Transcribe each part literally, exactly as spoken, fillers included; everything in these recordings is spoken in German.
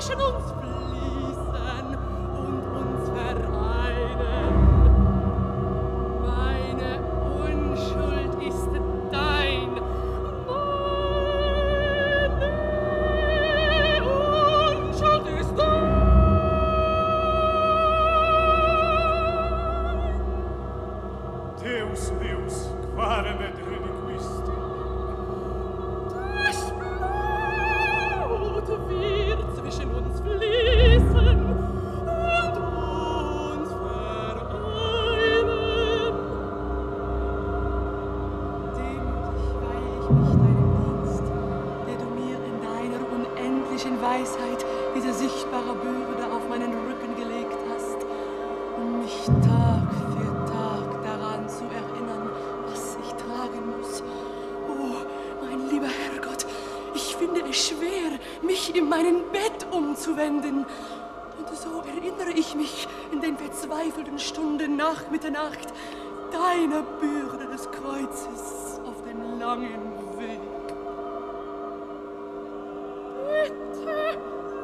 zwischen uns fließen und uns vereinen. Meine Unschuld ist dein, meine Unschuld ist dein. Deus, Deus, quare me reliquisti? Das Blut wird zwischen uns fließen und uns vereinen. Demütig weihe ich mich deinem Dienst, der du mir in deiner unendlichen Weisheit diese sichtbare Bürde auf meinen Rücken gelegt hast, um mich Tag für Tag daran zu erinnern, was ich tragen muss. Oh, mein lieber Herrgott, ich finde es schwer, mich in meinem Bett umzuwenden. Und so erinnere ich mich in den verzweifelten Stunden nach Mitternacht deiner Bürde des Kreuzes auf dem langen Weg. Bitte,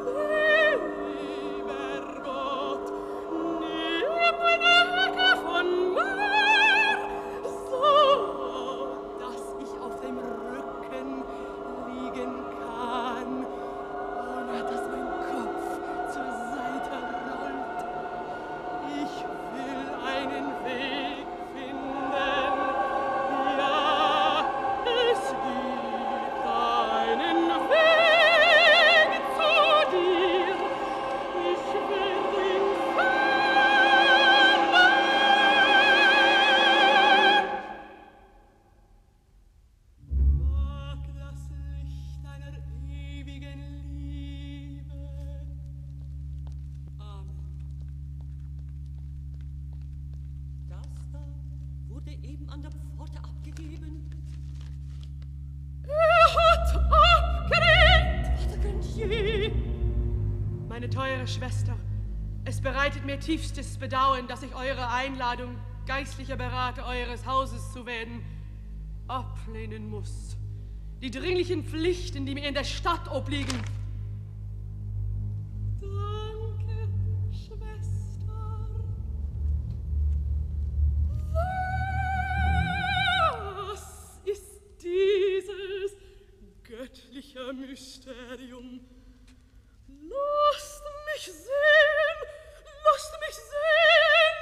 lieber Gott, nimm meine Hecke von mir, so dass ich auf dem Rücken liegen kann, ohne dass mein Kopf zur Seite rollt. Ich will einen Weg finden, ja, es gibt einen Weg zu dir. Ich will ihn finden. Mag das Licht deiner ewigen Liebe. Amen. Das da wurde eben an der Pforte abgegeben. Er hat abgelehnt! Je. Meine teure Schwester, es bereitet mir tiefstes Bedauern, dass ich eure Einladung, geistlicher Berater eures Hauses zu werden, ablehnen muss. Die dringlichen Pflichten, die mir in der Stadt obliegen. Danke, Schwester. Was ist dieses göttliche Mysterium? Lasst mich sehen! Lasst mich sehen!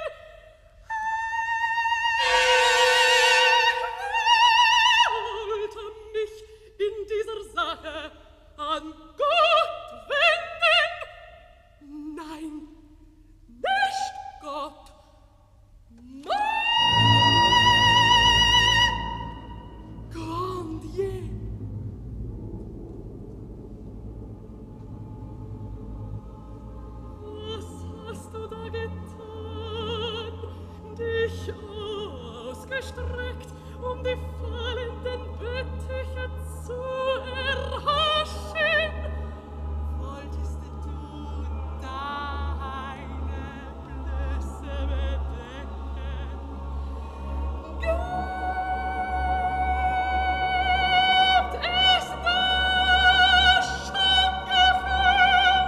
Ich wollte mich in dieser Sache an Gott wenden. Nein, nicht Gott. Nein! Grand Dieu. Was hast du da getan? Dich ausgestreckt, um die fallenden Böttiche zu erhaschen? Wolltest du deine Blöße bedecken? Gibt es da Schamgefühl?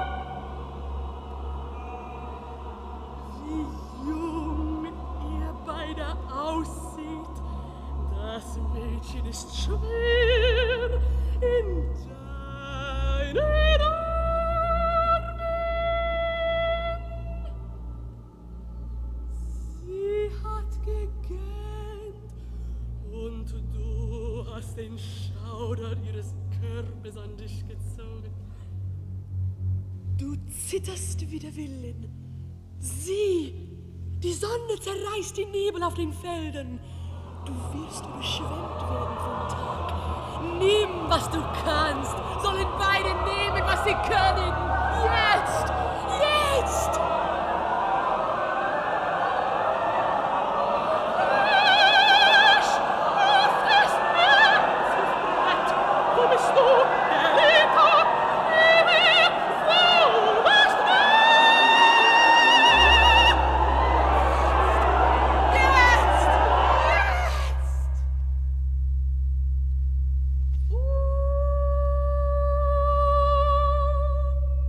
Wie jung ihr beide aussieht. Das Mädchen ist schwer in deinen Armen. Sie hat gegähnt und du hast den Schauder ihres Körpers an dich gezogen. Du zitterst wie der Willen. Sieh, die Sonne zerreißt die Nebel auf den Feldern. Du wirst überschwemmt werden vom Tag. Nimm, was du kannst. Sollen beide nehmen, was sie können. Jetzt! Jetzt! Hirsch, öffne es mir! Siegfried, wo bist du? Gerita! Emil, wo bist du? Jetzt! Jetzt!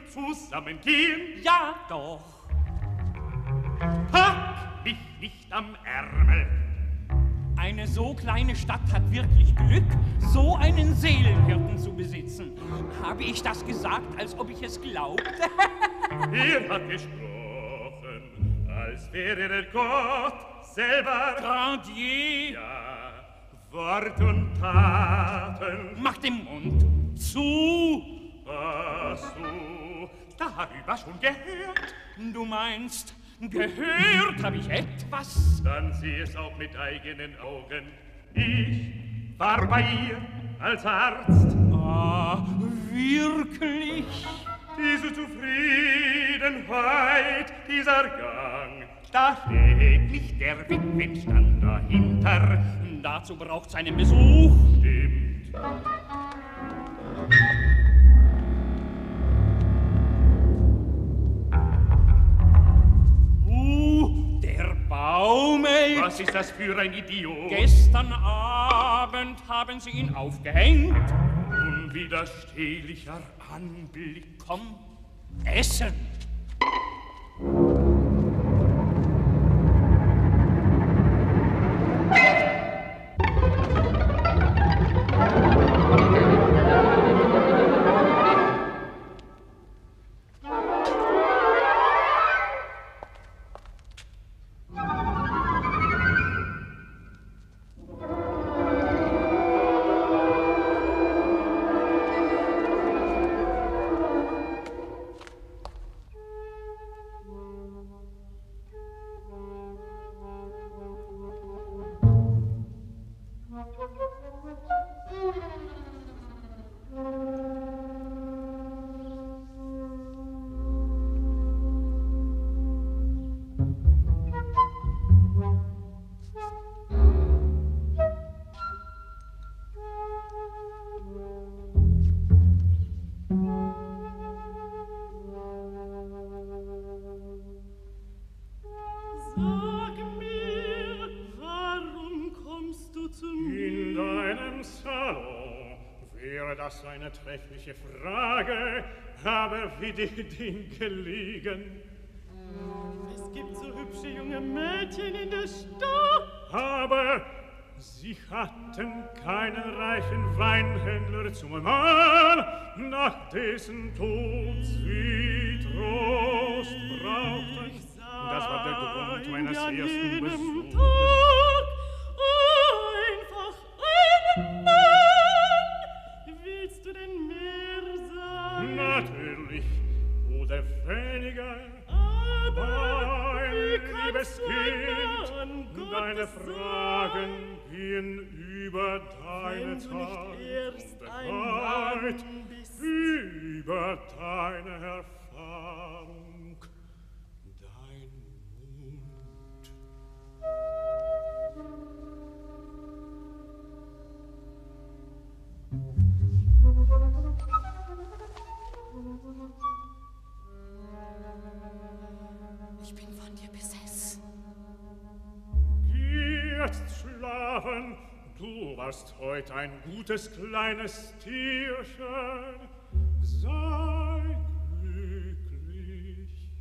zusammengehen? Ja, doch. Pack mich nicht am Ärmel. Eine so kleine Stadt hat wirklich Glück, so einen Seelenhirten zu besitzen. Habe ich das gesagt, als ob ich es glaubte? Er hat gesprochen, als wäre er Gott selber. Grandier! Ja, Wort und Taten. Mach den Mund zu! Hast du darüber schon gehört? Du meinst, gehört habe ich etwas? Dann sieh es auch mit eigenen Augen. Ich war bei ihr als Arzt. Ah, wirklich? Diese Zufriedenheit, dieser Gang, da steht nicht der Witwenstand dahinter. Dazu braucht's einen Besuch. Stimmt. Uh, der Baumel. Was ist das für ein Idiot? Gestern Abend haben sie ihn aufgehängt. Unwiderstehlicher Anblick. Komm, essen. Eine treffliche Frage, aber wie die Dinge liegen. Es gibt so hübsche junge Mädchen in der Stadt. Aber sie hatten keinen reichen Weinhändler zum Mann, nach dessen Tod sie Trost brauchten. Das war der Grund meines ersten Besuches. Tag einfach einen Mann. Willst du denn mehr sagen? Natürlich, oder weniger. Aber ein liebes Kind, deine Gottes Fragen gehen über deine Wenn du nicht Zeit erst und ein Wahrheit, Mann bist. über deine Erfahrung, dein Mund. Ich bin von dir besessen. Geh jetzt schlafen, du warst heute ein gutes kleines Tierchen. Sei glücklich.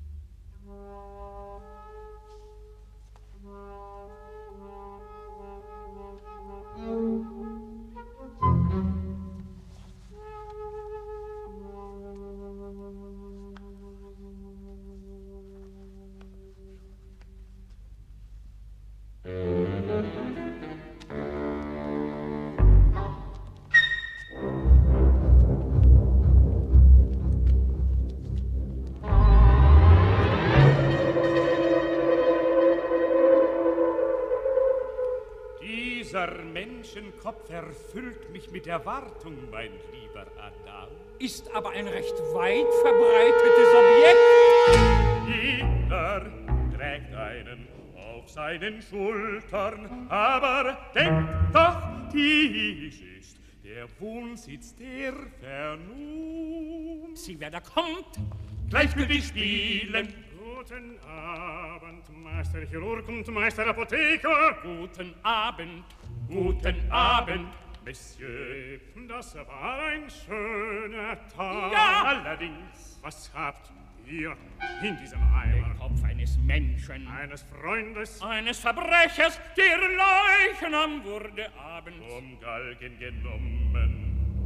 Dieser Menschenkopf erfüllt mich mit Erwartung, mein lieber Adam. Ist aber ein recht weit verbreitetes Objekt. Jeder trägt einen auf seinen Schultern, aber denkt doch, dies ist der Wohnsitz der Vernunft. Sieh, wer da kommt. Gleichgültig spielen. Guten Abend, Meister Chirurg und Meister Apotheker. Guten Abend, guten Abend. Monsieur, das war ein schöner Tag. Ja. Allerdings, was habt ihr in diesem Eimer? Den Kopf eines Menschen. Eines Freundes? Eines Verbrechers, der Leichnam wurde abends. Um Galgen genommen.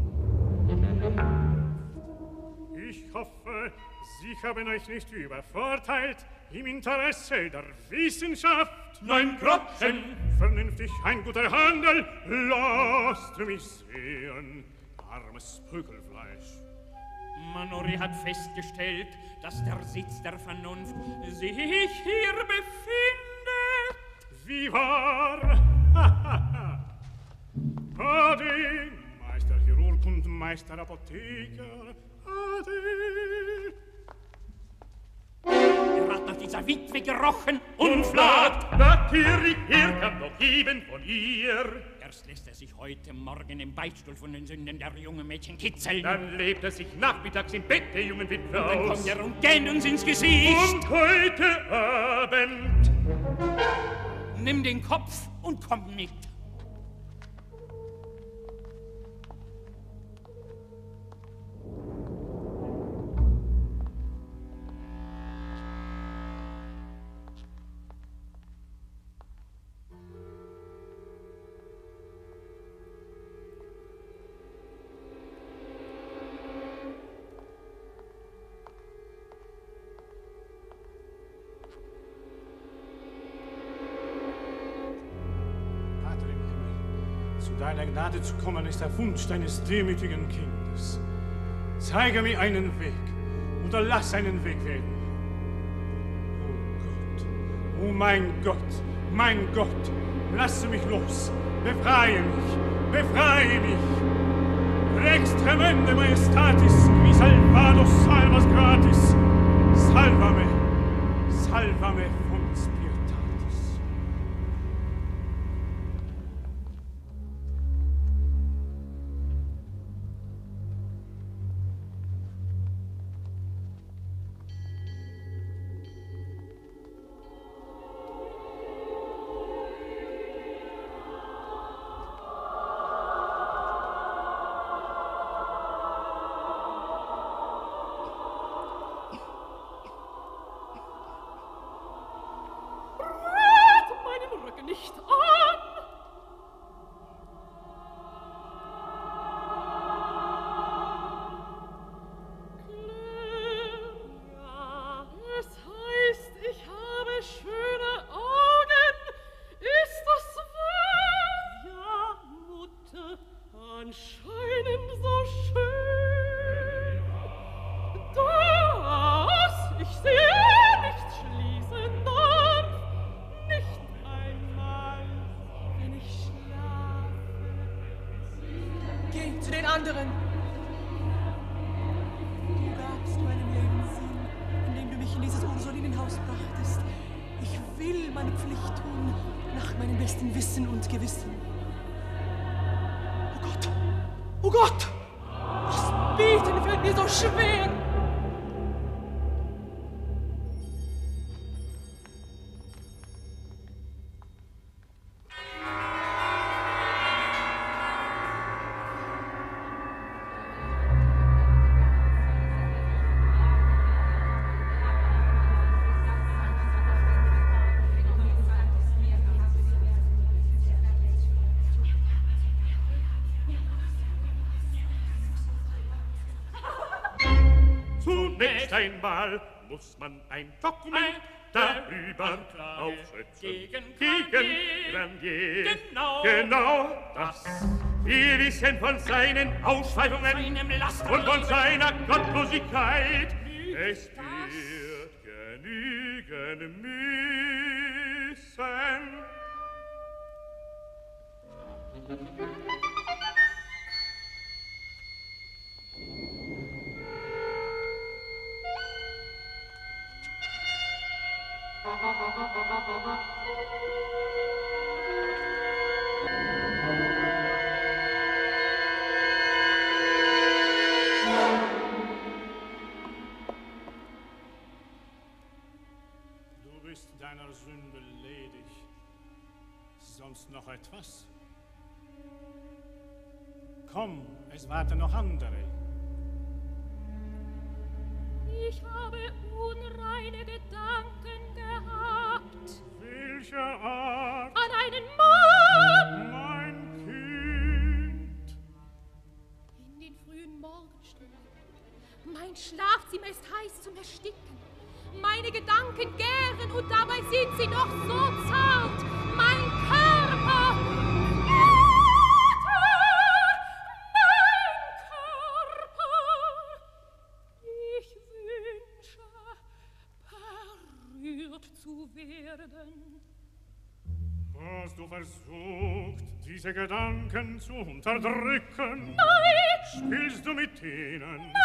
Ich hoffe, Sie haben euch nicht übervorteilt im Interesse der Wissenschaft. Nein, Groschen. Vernünftig ein guter Handel, lasst mich sehen. Armes Pökelfleisch. Manori hat festgestellt, dass der Sitz der Vernunft sich hier befindet. Wie wahr? Ade, Meister Chirurg und Meister Apotheker. Ade. Er hat nach dieser Witwe gerochen und flagt. Natürlich, er kam doch eben von ihr. Erst lässt er sich heute Morgen im Beichtstuhl von den Sünden der jungen Mädchen kitzeln. Dann lebt er sich nachmittags im Bett der jungen Witwe Und dann aus. kommt er und gähnt uns ins Gesicht. Und heute Abend. Nimm den Kopf und komm mit. Zu deiner Gnade zu kommen, ist der Wunsch deines demütigen Kindes. Zeige mir einen Weg und lass einen Weg werden. Oh Gott, oh mein Gott, mein Gott, lasse mich los, befreie mich, befreie mich. Rex tremende majestatis, qui salvados salvas gratis, salvame, salvame von Spiritatis. Nicht an! Claire, es heißt, ich habe schöne Augen. Ist das wahr? Ja, Mutter. Anscheinend so schön. Dass ich sehr nicht schließen darf. Nicht einmal, wenn ich schlafe. Geh zu den anderen. Du gabst meinem Leben Sinn, indem du mich in dieses Ursulinenhaus brachtest. Ich will meine Pflicht tun, nach meinem besten Wissen und Gewissen. Oh Gott! Oh Gott! Das Beten fällt mir so schwer! Zunächst einmal muss man ein Dokument darüber aufsetzen. Gegen Gegen Grandier. Genau. Genau das. Wir wissen von seinen Ausschweifungen Seinem Laster. und von seiner Gottlosigkeit. Es wird genügen müssen. Du bist deiner Sünde ledig. Sonst noch etwas? Komm, es warten noch andere. Ich habe unreine Gedanken gehabt. Welcher Art? An einen Mann! Mein Kind! In den frühen Morgenstunden. Mein Schlafzimmer ist heiß zum Ersticken. Meine Gedanken gären und dabei sind sie noch so zart. Mein Körper... zu werden. Hast du versucht, diese Gedanken zu unterdrücken? Nein! Spielst du mit ihnen? Nein!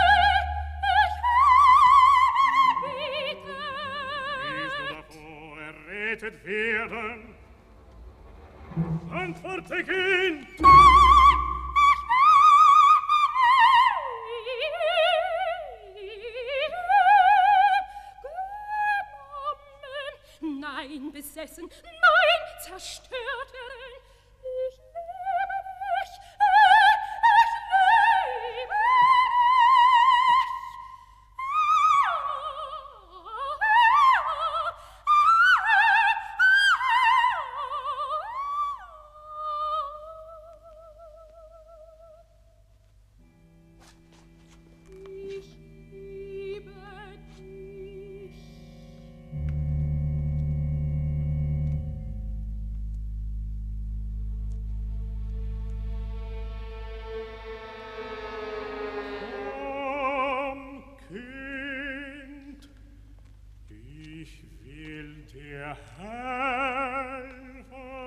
Ich habe Willst du davor errettet werden? Antworte, Kind! Nein, besessen, nein, Zerstörerin, ich liebe dich, ich liebe dich. Ich liebe dich. Dir helfen.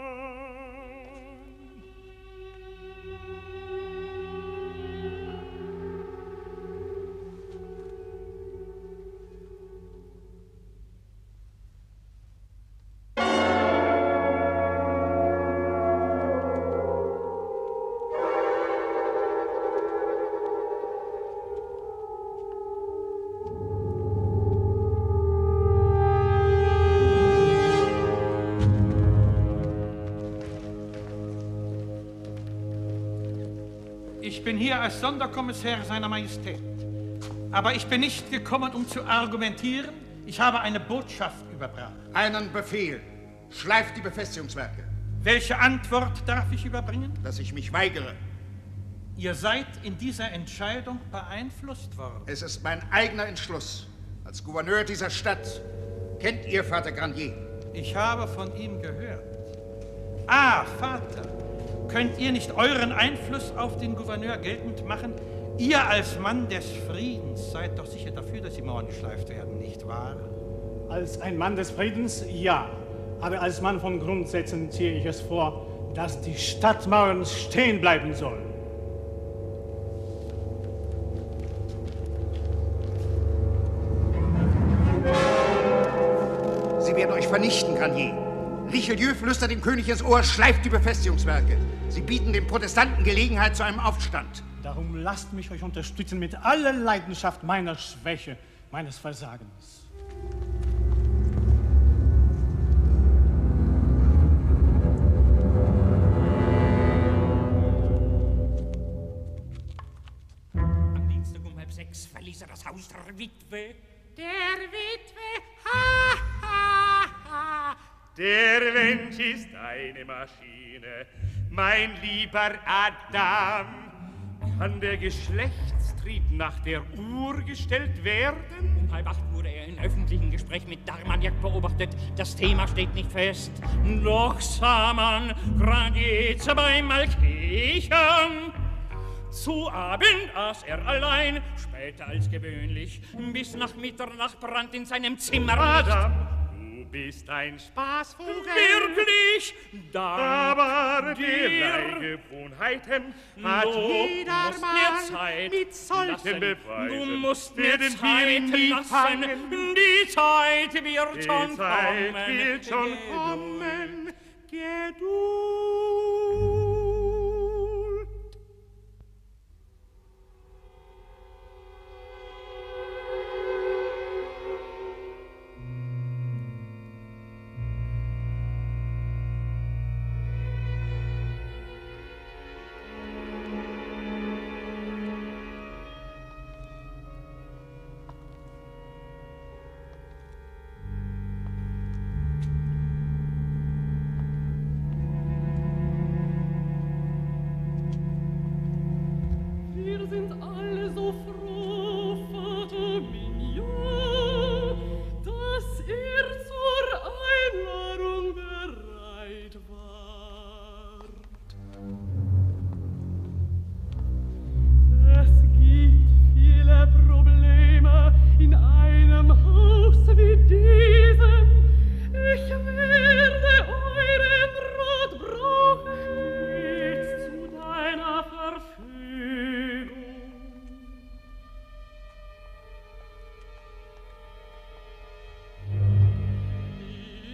Ich bin hier als Sonderkommissär seiner Majestät. Aber ich bin nicht gekommen, um zu argumentieren. Ich habe eine Botschaft überbracht. Einen Befehl. Schleift die Befestigungswerke. Welche Antwort darf ich überbringen? Dass ich mich weigere. Ihr seid in dieser Entscheidung beeinflusst worden. Es ist mein eigener Entschluss. Als Gouverneur dieser Stadt kennt ihr Vater Granier. Ich habe von ihm gehört. Ah, Vater, könnt ihr nicht euren Einfluss auf den Gouverneur geltend machen? Ihr als Mann des Friedens seid doch sicher dafür, dass die Mauern geschleift werden, nicht wahr? Als ein Mann des Friedens, ja. Aber als Mann von Grundsätzen ziehe ich es vor, dass die Stadtmauern stehen bleiben sollen. Sie werden euch vernichten, Granier. Richelieu flüstert dem König ins Ohr, schleift die Befestigungswerke. Sie bieten den Protestanten Gelegenheit zu einem Aufstand. Darum lasst mich euch unterstützen mit aller Leidenschaft meiner Schwäche, meines Versagens. Am Dienstag um halb sechs verließ er das Haus der Witwe. Der Witwe, ha, ha, ha. Der Mensch ist eine Maschine, mein lieber Adam. Kann der Geschlechtstrieb nach der Uhr gestellt werden? Um halb acht wurde er in öffentlichen Gespräch mit D'Armagnac beobachtet. Das Thema steht nicht fest. Doch sah man Granier beim Malkichern. Zu Abend aß er allein, später als gewöhnlich. Bis nach Mitternacht brannte in seinem Zimmer Adam, du bist ein Spaßvogel. Wirklich? Dank Aber dir. derlei Gewohnheiten hat Du jeder musst Mann mir Zeit mit solchen lassen. Beweisen. Du musst mir Werden Zeit wir nie lassen. fangen. Die Zeit wird Die schon Zeit kommen. wird schon Geduld. kommen. Geduld.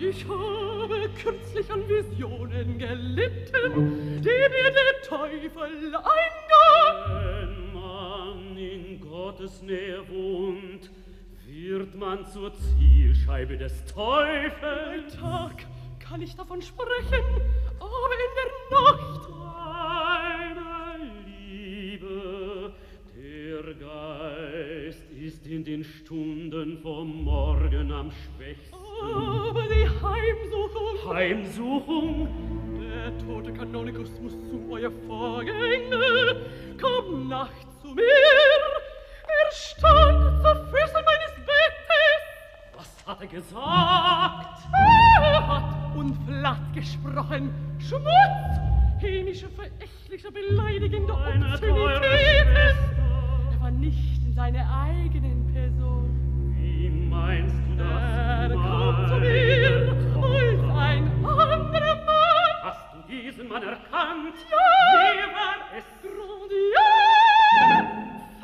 Ich habe kürzlich an Visionen gelitten, die mir der Teufel eingab. Wenn man in Gottes Nähe wohnt, wird man zur Zielscheibe des Teufels. Bei Tag kann ich davon sprechen, aber in der Nacht. Meine Liebe, der Geist ist in den Stunden vom Morgen am schwächsten. Aber die Heimsuchung... Heimsuchung? Der tote Kanonikus muss zu euer Vorgänger. Komm Nacht zu mir. Er stand zu Füßen meines Bettes. Was hat er gesagt? Er hat unflatt gesprochen. Schmutz! Hämische, verächtliche, beleidigende Obszönitäten. Er war nicht in seiner eigenen Person. Wie meinst du das? Er kam zu mir als ein anderer Mann. Hast du diesen Mann erkannt? Ja! Wer war es? Grandier!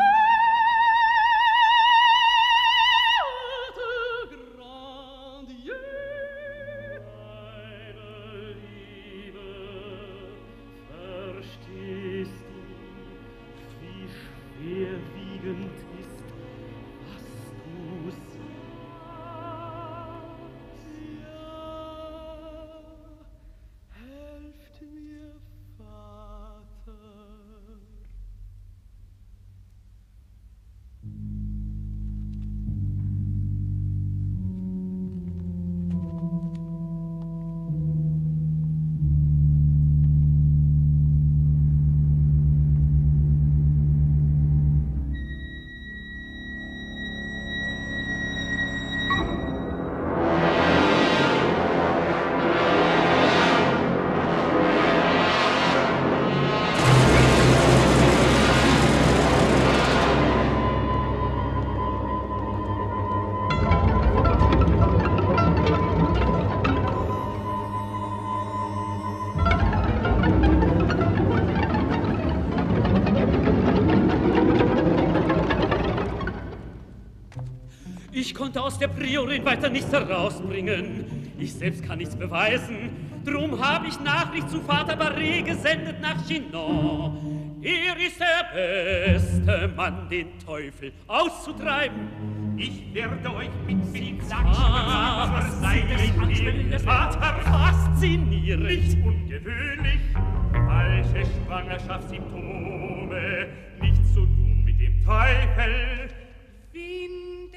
Ich konnte aus der Priorin weiter nichts herausbringen. Ich selbst kann nichts beweisen. Drum habe ich Nachricht zu Vater Barré gesendet nach Chinon. Er ist der beste Mann, den Teufel auszutreiben. Ich werde euch mit Zickzack Ah, was seid ihr, Vater? Faszinierend. Nicht ungewöhnlich. Falsche Schwangerschaftssymptome. Nicht so dumm mit dem Teufel. Winde.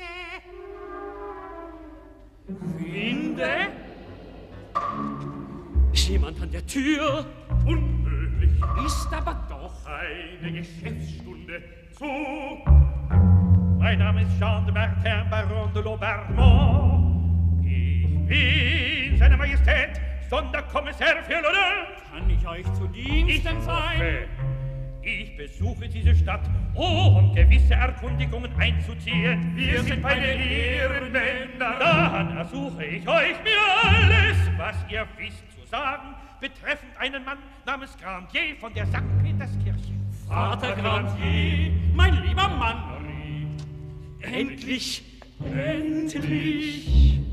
Winde? Jemand an der Tür? Unmöglich. Ist aber doch eine Geschäftsstunde zu. Mein Name ist Jean de Martin, Baron de Laubarmont. Ich bin seine Majestät, Sonderkommissär für Lodin. Kann ich euch zu Diensten sein? Hoffe, ich besuche diese Stadt, um gewisse Erkundigungen einzuziehen. Wir sind beide Ehrenmänner. Dann ersuche ich euch, mir alles, was ihr wisst, zu sagen, betreffend einen Mann namens Grandier von der Sankt Peterskirche. Vater Grandier, mein lieber Mann, endlich, endlich.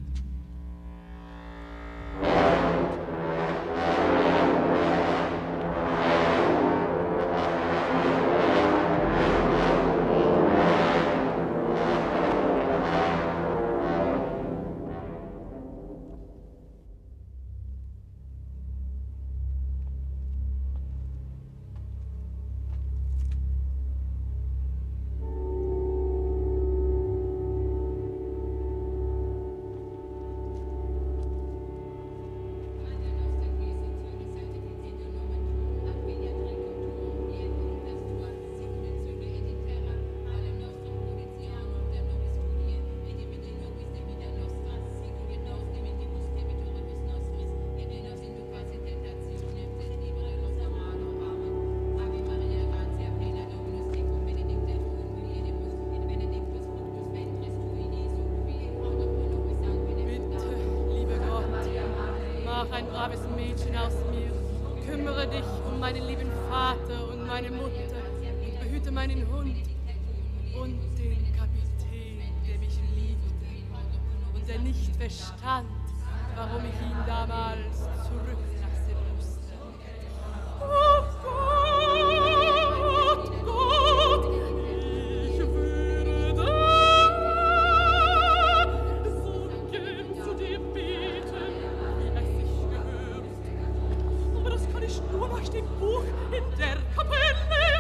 ein braves Mädchen aus mir. Kümmere dich um meinen lieben Vater und meine Mutter und behüte meinen Hund und den Kapitän, der mich liebte und der nicht verstand, warum ich ihn damals zurücklassen musste. Oh Gott, Gott, ich würde so gern zu dir beten, wie es sich gehört. Aber das kann ich nur nach dem Buch in der Kapelle.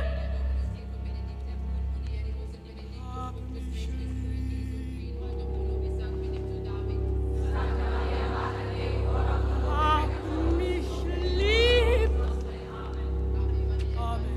Hab mich lieb. Hab mich lieb. Amen.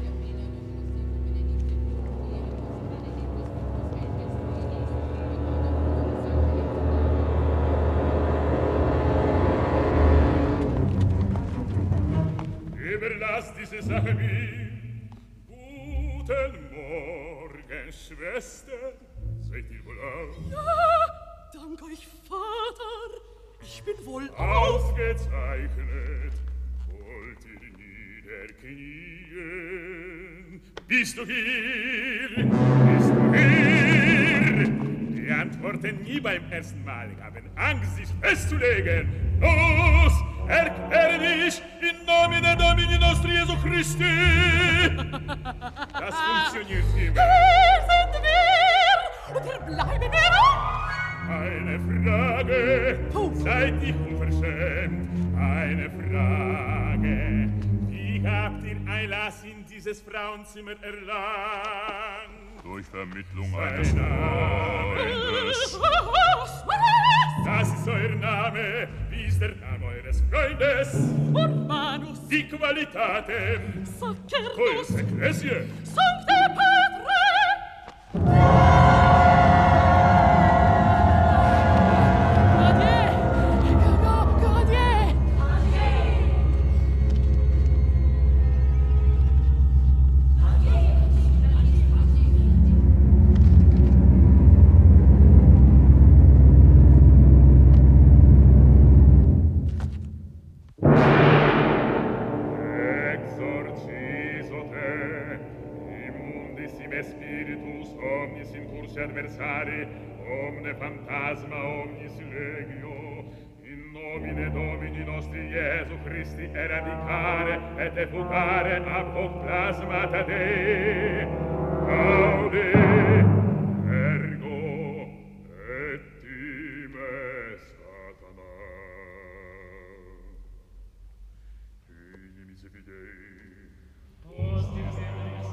Überlass diese Sache mir. Guten Morgen, Schwester. Seid ihr wohl auf? Ja, dank euch, Vater. Ich bin wohl Ausgezeichnet. Wollt ihr niederknien? Bist du hier? Bist du hier? Die antworten nie beim ersten Mal, haben Angst, sich festzulegen. Los, erkläre dich in nomine Domini nostri Jesu Christi. Das funktioniert immer. Hier sind wir und hier bleiben wir auch. Eine Frage, seid ihr unverschämt? Eine Frage, wie habt ihr Einlass in dieses Frauenzimmer erlangt? Durch Vermittlung eines Freundes. Das ist euer Name, wie ist der Name eures Freundes? Urbanus. Die Qualitaten. Sacerdos. Cois Ecclesiae. Sancte Patre. Adversari, omne phantasma, omnis legio, in nomine Domini nostri Iesu Christi eradicare et effugare ab hoc plasmata Dei. Gaude, ergo, et time Satana. Inimis fidei. Post in semis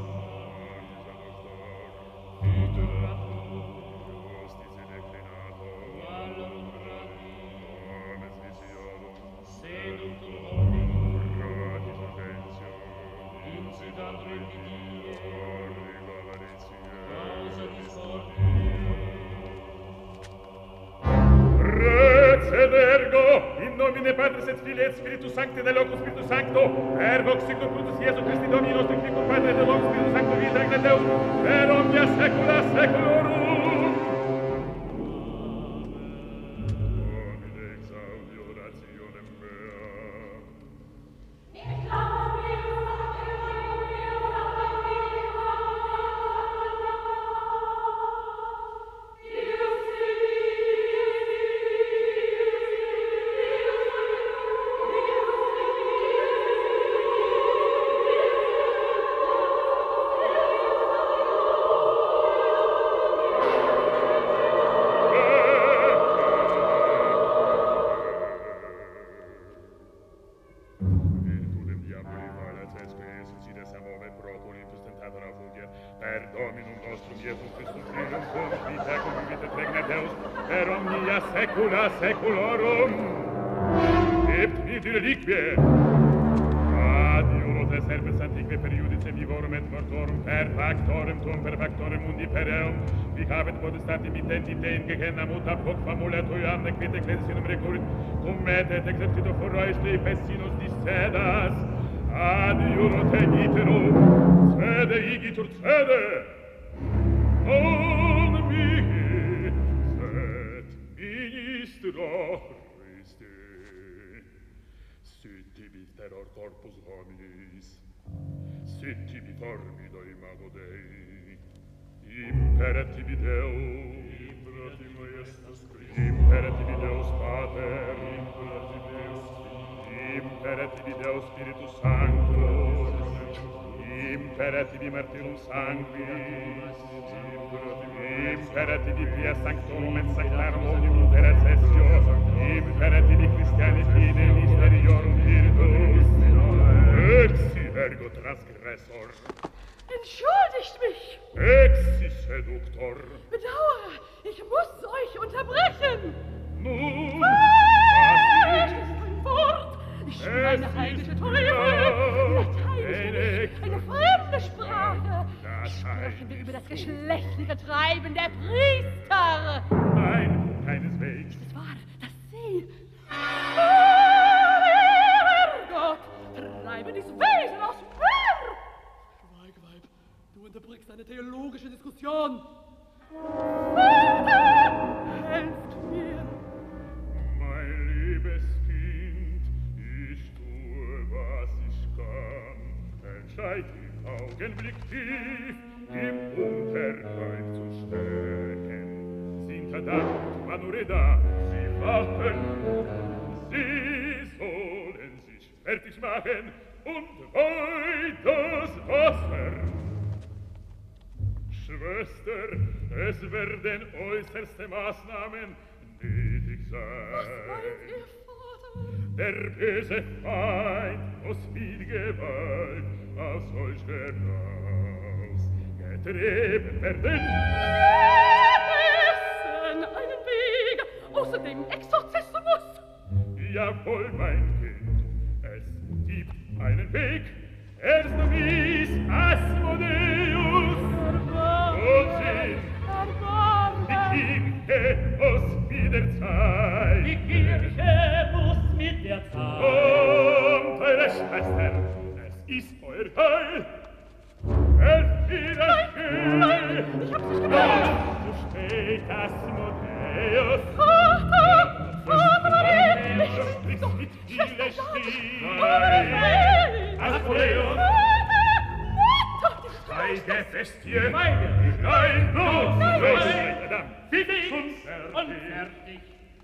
in nomine Patris et Filii et Spiritus Sancti de loco Spiritus Sancto, per vox signum Christus Iesu Christi Domini nostri Christus Patri et loco Spiritus Sancto vita regna Deus per omnia saecula saeculorum. Domine exaudi orationem mea. Seculorum et mit reliquie ad iurote serpes antiquae per iudice vivorum et mortorum per factorem tum per factorem mundi per eum vi habet potestati mittenti te in gehenna muta hoc famula tuiam nec vite ecclesiam recurrit cum et et exercito forrois tei pessinus discedas ad iurote itero sede igitur sede on mihi Ministro Christi, sit tibi terror corpus hominis, sit tibi formido imago Dei, impera tibi Deus, impera tibi Deus Pater, impera imperativi Deo Spiritus Sanctus, imperativi Martyrum Sanguis, imperativi Pia Sanctorum et Sanctarum Omnium Intercessio, imperativi Christiani Fide Misteriorum Virtus, exi ergo transgressor. Entschuldigt mich! Exi seductor. Bedauere, ich muss euch unterbrechen! Nun, was ist ein Wort? Ich schwöre eine heidnische Teufel! Lateinisch, eine fremde Sprache! Sprechen wir über das geschlechtliche Treiben der Priester! Nein, keineswegs. Ist es wahr, dass sie... Gott, treiben dieses Wesen aus mir! Du unterbrichst eine theologische Diskussion. Vater, helft mir! Mein liebes Kind, ich tue, was ich kann. Entscheid im Augenblick tief, im Unterleib zu stecken. Sind da und Manureda, sie warten. Sie sollen sich fertig machen und weit das Wasser. Schwester, es werden äußerste Maßnahmen nötig sein. Was meint ihr, Vater? Der böse Feind muss viel Gewalt aus euch heraus getrieben werden. Essen, einen Weg, außerdem Exorzismus. Jawohl, mein Kind, es gibt einen Weg. Erst mies Asmodeus und sie, die Kirche muss mit der Zeit. Die Kirche muss mit der Zeit. Kommt, eure Schwester, es ist euer Heil. Helft mir das Gefühl. Nein, ich hab's nicht gehört. Zu spät, Asmodeus. Vater, Vater, nicht. Du sprichst mit viele Stimmen. Asmodeus. Schweige, Bestie! Schweige! Nein, los! Nein, los! nein! Verdammt! Fix und fertig!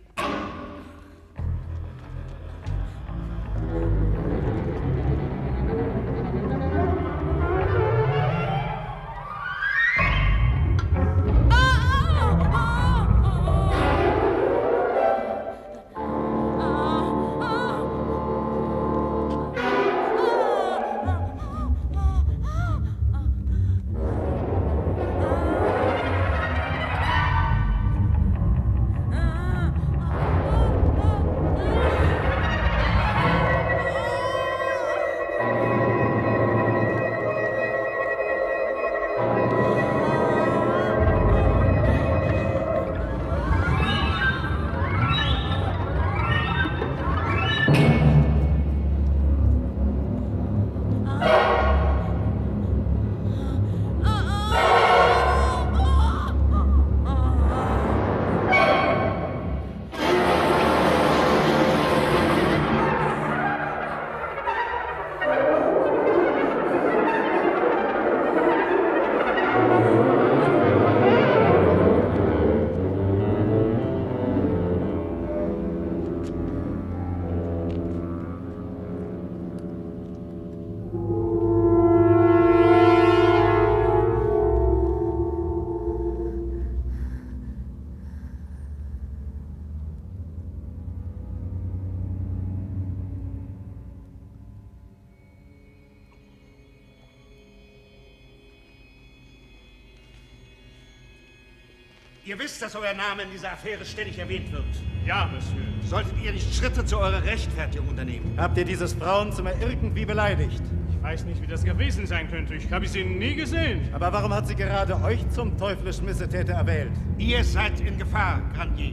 Ihr wisst, dass euer Name in dieser Affäre ständig erwähnt wird. Ja, Monsieur. Solltet ihr nicht Schritte zu eurer Rechtfertigung unternehmen? Habt ihr dieses Frauenzimmer irgendwie beleidigt? Ich weiß nicht, wie das gewesen sein könnte. Ich habe sie nie gesehen. Aber warum hat sie gerade euch zum teuflischen Missetäter erwählt? Ihr seid in Gefahr, Grandier.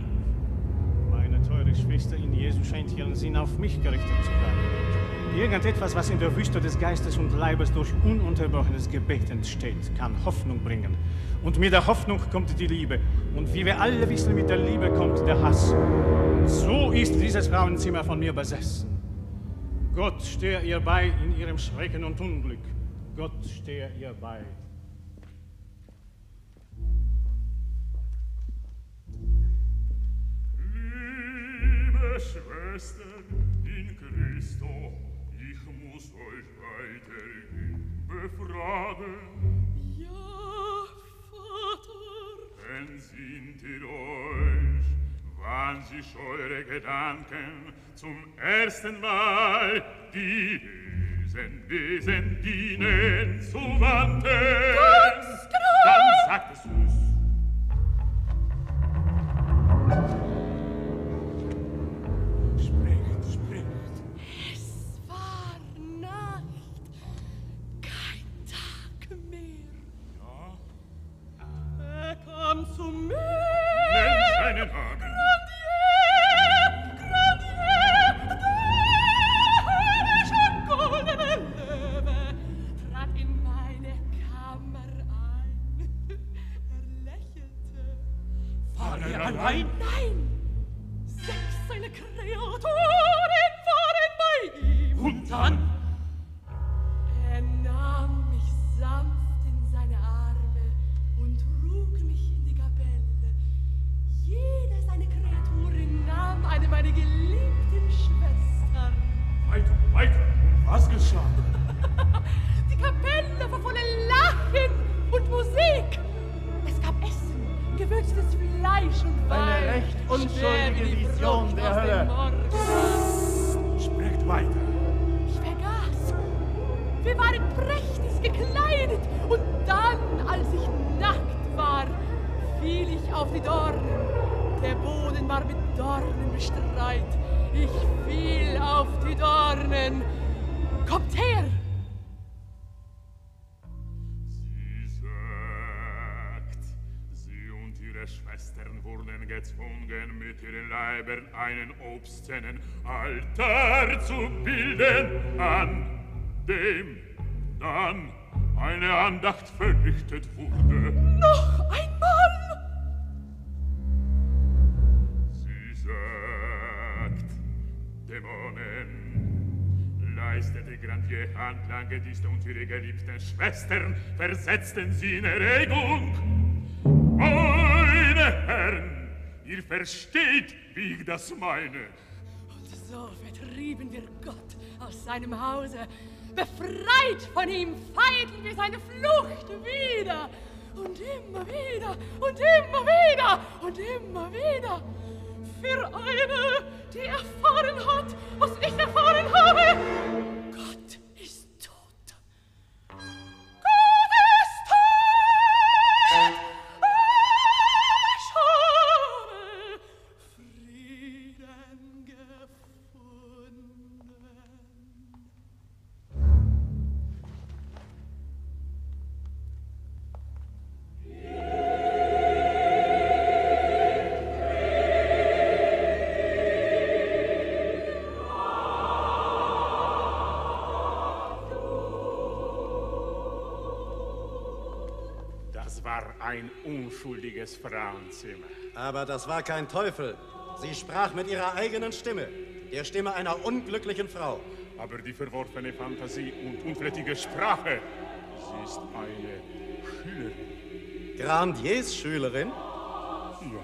Meine teure Schwester in Jesu scheint ihren Sinn auf mich gerichtet zu haben. Irgendetwas, was in der Wüste des Geistes und Leibes durch ununterbrochenes Gebet entsteht, kann Hoffnung bringen. Und mit der Hoffnung kommt die Liebe. Und wie wir alle wissen, mit der Liebe kommt der Hass. So ist dieses Frauenzimmer von mir besessen. Gott stehe ihr bei in ihrem Schrecken und Unglück. Gott stehe ihr bei. Liebe Schwestern, in Christo, ich muss euch weiterhin befragen. Ja, Vater. Entsinnt ihr euch, wann sich eure Gedanken zum ersten Mal die bösen Wesen dienen zu wandten? Ganz genau! Dann sagt es uns. Spricht, spricht. Es war Nacht, kein Tag mehr. Ja? Er kam zu mir. Nennt seinen Namen. Grandier, Grandier, der schon goldene Löwe trat in meine Kammer ein. Er lächelte. War er allein? Nein, sechs seine Kreaturen waren bei ihm. Und dann? Er nahm mich sanft in seine Arme und trug mich in die Kapelle. Jede seiner Kreaturen nahm eine meiner geliebten Schwestern. Weiter, weiter. Und was geschah? Die Kapelle war voller Lachen und Musik. Es gab Essen, gewürztes Fleisch und Wein. Eine recht unschuldige Vision der Hölle. Sprecht weiter. Ich vergaß. Wir waren prächtig gekleidet und dann, als ich nackt war, fiel ich auf die Dornen. Der Boden war mit Dornen bestreit. Ich fiel auf die Dornen. Kommt her! Sie sagt, sie und ihre Schwestern wurden gezwungen, mit ihren Leibern einen obszönen Altar zu bilden, an dem dann eine Andacht verrichtet wurde. Noch einmal! Sie sagt, Dämonen, leistete Grandier Handlange dies und ihre geliebten Schwestern versetzten sie in Erregung. Meine Herren, ihr versteht, wie ich das meine. Und so vertrieben wir Gott aus seinem Hause. Befreit von ihm feierten wir seine Flucht wieder. Und immer wieder und immer wieder und immer wieder. Für eine, die erfahren hat, was ich erfahren habe. Gott ist tot. Gott ist tot. Ich habe Frieden gefunden. Das war ein unschuldiges Frauenzimmer. Aber das war kein Teufel. Sie sprach mit ihrer eigenen Stimme, der Stimme einer unglücklichen Frau. Aber die verworfene Fantasie und unflätige Sprache, sie ist eine Schülerin. Grandiers Schülerin? Ja.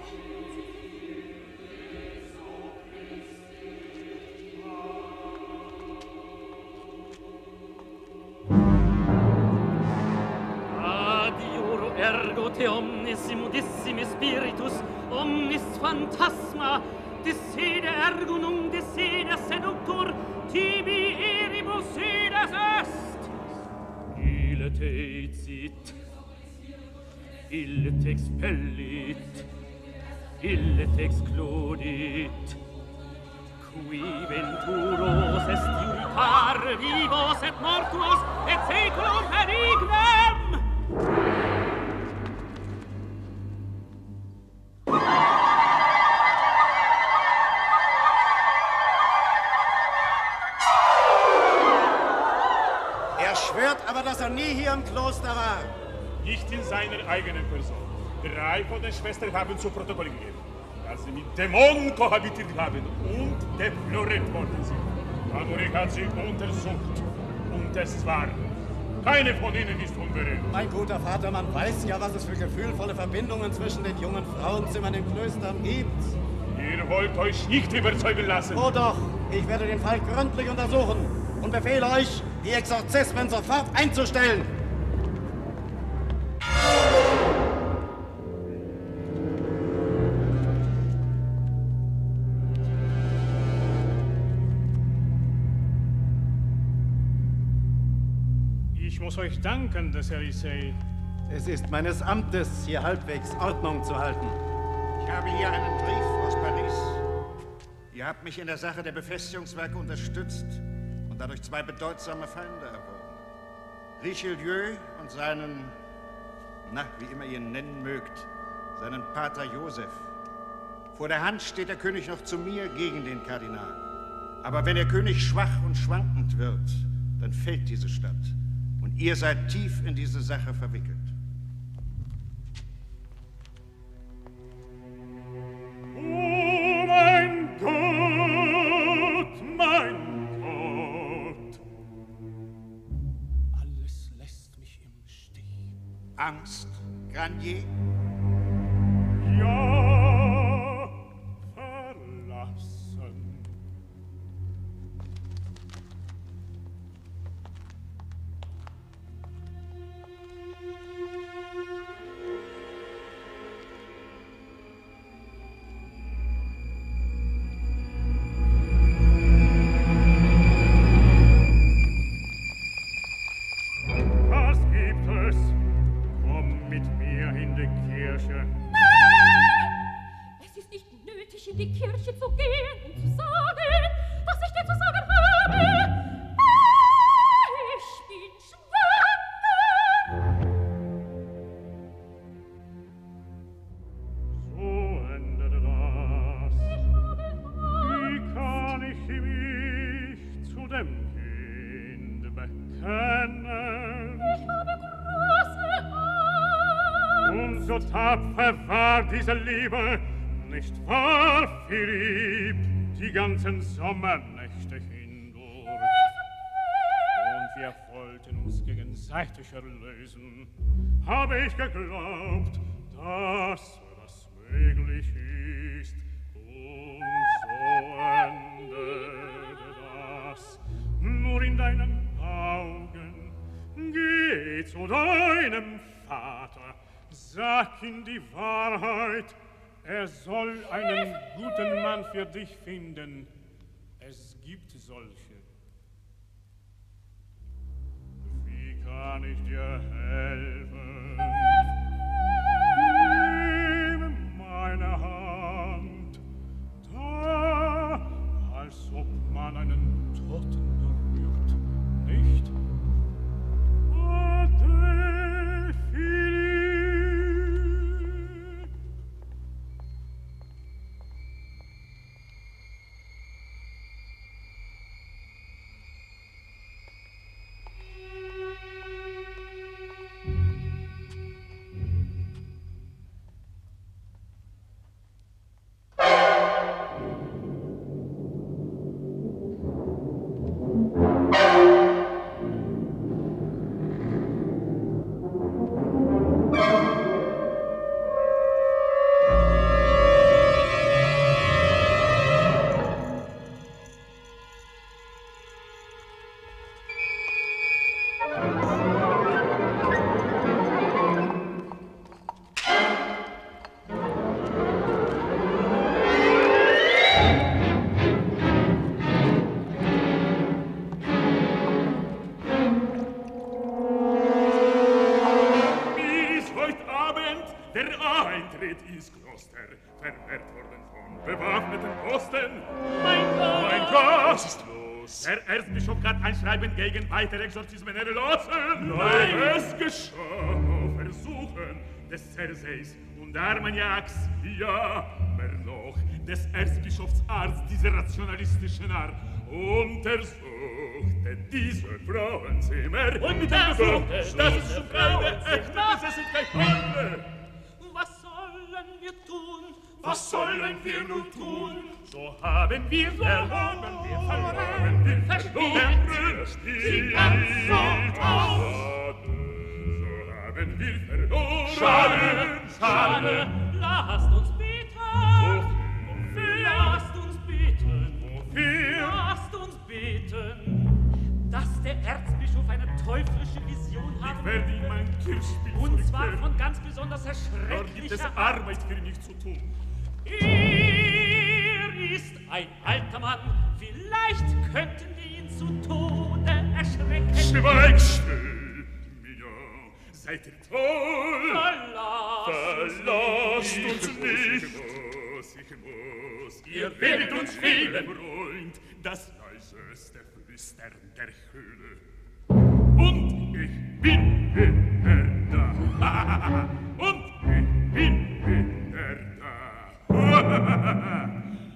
Ergo te omnis immodissimi spiritus, omnis phantasma, desede ergo num desede seductor, tibi eribus edes est. Ille te icit, ille te expellit, ille te excludit, qui venturos est iudicar vivos et mortuos et saeculum perignem. Er schwört aber, dass er nie hier im Kloster war. Nicht in seiner eigenen Person. Drei von den Schwestern haben zu Protokoll gegeben, dass sie mit Dämonen kohabitiert haben und deploriert worden sind. Panurik hat sie untersucht und es ist wahr. Keine von ihnen ist unberührt. Mein guter Vater, man weiß ja, was es für gefühlvolle Verbindungen zwischen den jungen Frauenzimmern im Klöster gibt. Ihr wollt euch nicht überzeugen lassen. Oh doch, ich werde den Fall gründlich untersuchen und befehle euch, die Exorzismen sofort einzustellen. Ich muss euch danken, des Elisei. Es ist meines Amtes, hier halbwegs Ordnung zu halten. Ich habe hier einen Brief aus Paris. Ihr habt mich in der Sache der Befestigungswerke unterstützt und dadurch zwei bedeutsame Feinde erworben. Richelieu und seinen, na, wie immer ihr ihn nennen mögt, seinen Pater Joseph. Vor der Hand steht der König noch zu mir gegen den Kardinal. Aber wenn der König schwach und schwankend wird, dann fällt diese Stadt. Und ihr seid tief in diese Sache verwickelt. Oh mein Gott, mein Gott! Alles lässt mich im Stich. Angst, Granier? Ja, verlassen. Was gibt es? Komm mit mir in die Kirche. Es ist nicht nötig, in die Kirche zu gehen, um zu sagen, was ich dir zu sagen habe. Ich bin schwanger. So endet das. Wie kann ich mich zu dem Kind bekennen? Ich habe große Angst. Und so tapfer war diese Liebe, nicht wahr, Philipp, die ganzen Sommernächte hindurch. Und wir wollten uns gegenseitig erlösen, habe ich geglaubt, dass das möglich ist. Und so endete das. Nur in deinen Augen, geh zu deinem Vater, sag ihm die Wahrheit, er soll einen guten Mann für dich finden. Es gibt solche. Wie kann ich dir helfen? Nimm meine Hand, da, als ob man einen Toten berührt, nicht? Ade, Philipp. Der Erzbischof hat ein Schreiben gegen weitere Exorzismen erlassen. Nein! Es geschah auf Versuchen des Cerseis und Armagnacs, ja, mehr noch, des Erzbischofsarzt dieser rationalistischen Art, untersuchte diese Frauenzimmer. Und mit dem Besuch, das ist schon keine echte, das sind keine. Was sollen wir tun? Was sollen wir nun tun? So haben wir verloren, wir verloren, wir verloren, Sie ganz so aus. So haben wir verloren. Schade, schade, lasst uns beten. Vielleicht werde ich mein Kirchspiel Und zwar zurückkehren. von ganz besonders Dort gibt es erschrecklicher Arbeit für mich zu tun. Er ist ein alter Mann. Vielleicht könnten wir ihn zu Tode erschrecken. Schweig still, Mignon. Seid ihr toll? Verlasst, Verlasst uns uns nicht. nicht. Ich muss, ich muss. Ihr werdet uns fehlen, Freund. Das leiseste Flüstern der Höhle. Und ich bin wieder da. Und ich bin wieder da.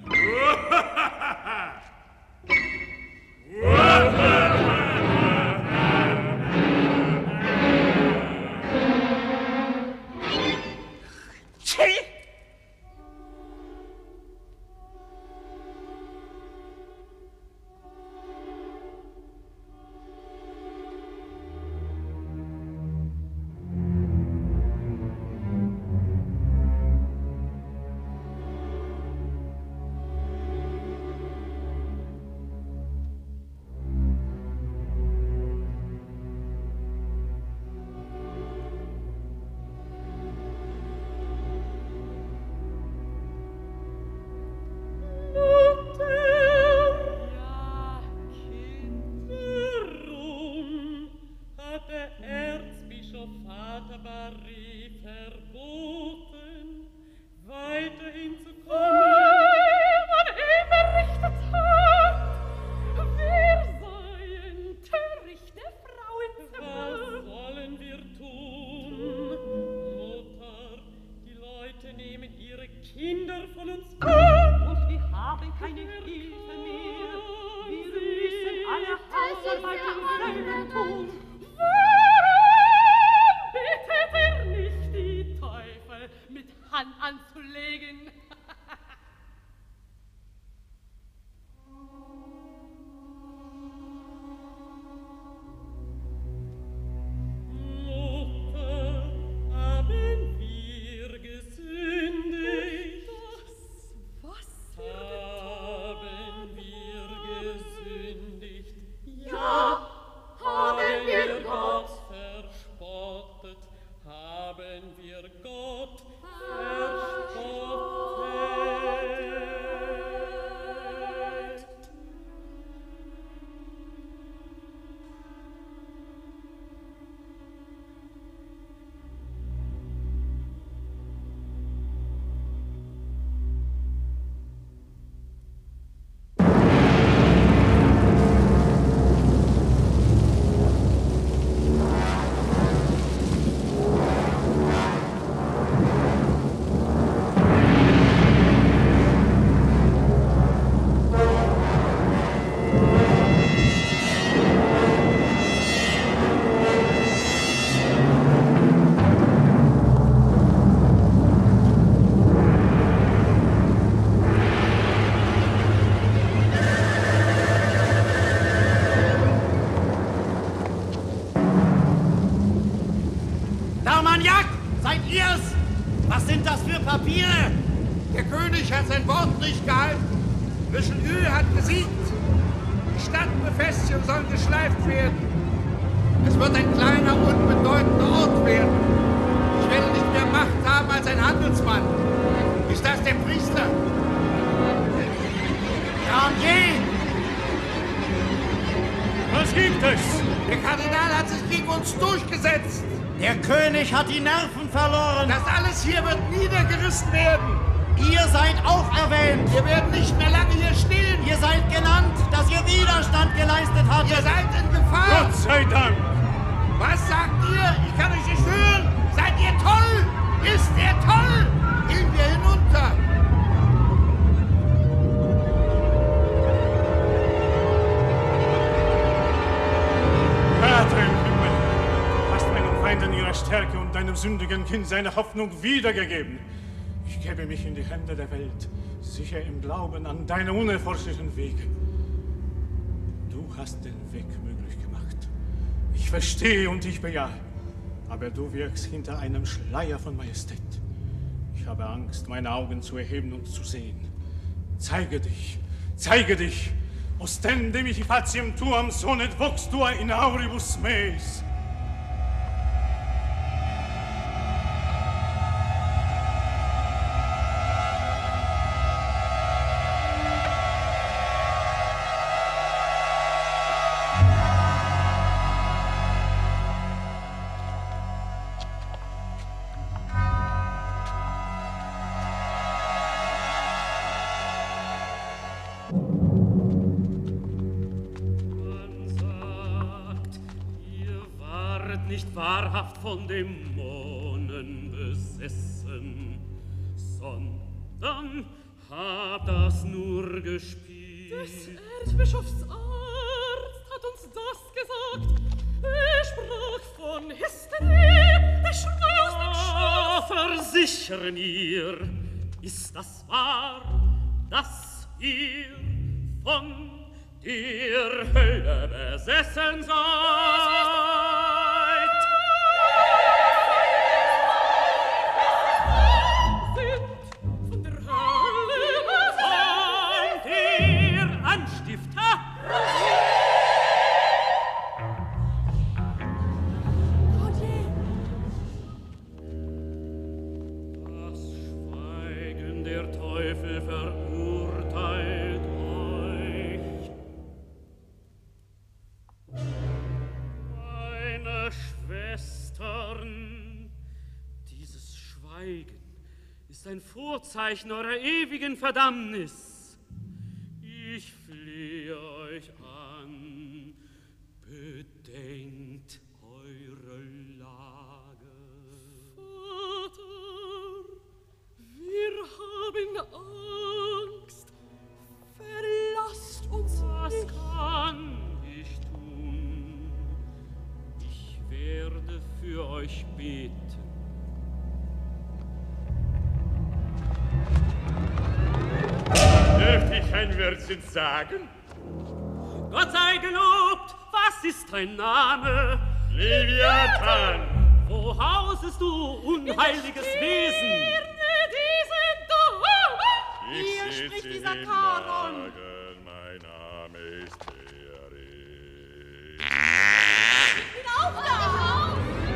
Warum hat der Erzbischof Vater Barry verboten, weiterhin zu kommen? Weil man ihm berichtet hat, wir seien törichte Frauenzimmer. Was sollen wir tun? Mutter, die Leute nehmen ihre Kinder von uns weg und wir haben keine Hilfe mehr. Wir müssen alle Hausarbeiten selber tun. Warum bittet er nicht die Teufel mit Hand anzulegen? Mutter, haben wir gesündigt? Was? Haben wir gesündigt? Ja, haben wir Gott verspottet? Haben wir Gott verspottet? D'Armagnac, seid ihr's? Was sind das für Papiere? Der König hat sein Wort nicht gehalten. Richelieu hat gesiegt. Die Stadtbefestigung soll geschleift werden. Es wird ein kleiner, unbedeutender Ort werden. Ich werde nicht mehr Macht haben als ein Handelsmann. Ist das der Priester? Garnier! Was gibt es? Der Kardinal hat sich gegen uns durchgesetzt. Der König hat die Nerven verloren. Das alles hier wird niedergerissen werden. Ihr seid auch erwähnt. Wir werden nicht mehr lange hier stehen. Ihr seid genannt, dass ihr Widerstand geleistet habt. Ihr seid in Gefahr. Gott sei Dank. Was sagt ihr? Ich kann euch nicht hören. Seid ihr toll? Ist er toll? Gehen wir hinunter. Vater im Himmel, du hast meinen Feinden ihre Stärke und deinem sündigen Kind seine Hoffnung wiedergegeben. Ich gebe mich in die Hände der Welt, sicher im Glauben an deine unerforschlichen Wege. Du hast den Weg möglich gemacht. Ich verstehe und ich bejahe. Aber du wirkst hinter einem Schleier von Majestät. Ich habe Angst, meine Augen zu erheben und zu sehen. Zeige dich, zeige dich, ostendemi faciem tuam sonet vox tua in auribus meis. nicht wahrhaft von Dämonen besessen, sondern hab das nur gespielt. Des Erzbischofs Arzt hat uns das gesagt. Er sprach von Hysterie, er schrei aus dem Schloss. Versichern ihr, ist das wahr, dass ihr von der Hölle besessen seid? Von der Hölle besessen? Von der Anstifter? Das Schweigen der Teufel verurteilt euch. Meine Schwestern, dieses Schweigen ist ein Vorzeichen eurer ewigen Verdammnis. Ich flehe euch an, bedenkt eure Lage. Vater, wir haben Angst. Verlasst uns Was nicht. kann ich tun? Ich werde für euch beten. Dürfte ich ein Wörtchen sagen? Gott sei gelobt, was ist dein Name? Leviathan! Wo hausest du, unheiliges Wesen? Ich sitze spricht dieser im Charon. Wagen, mein Name ist Erich. Hinauf da!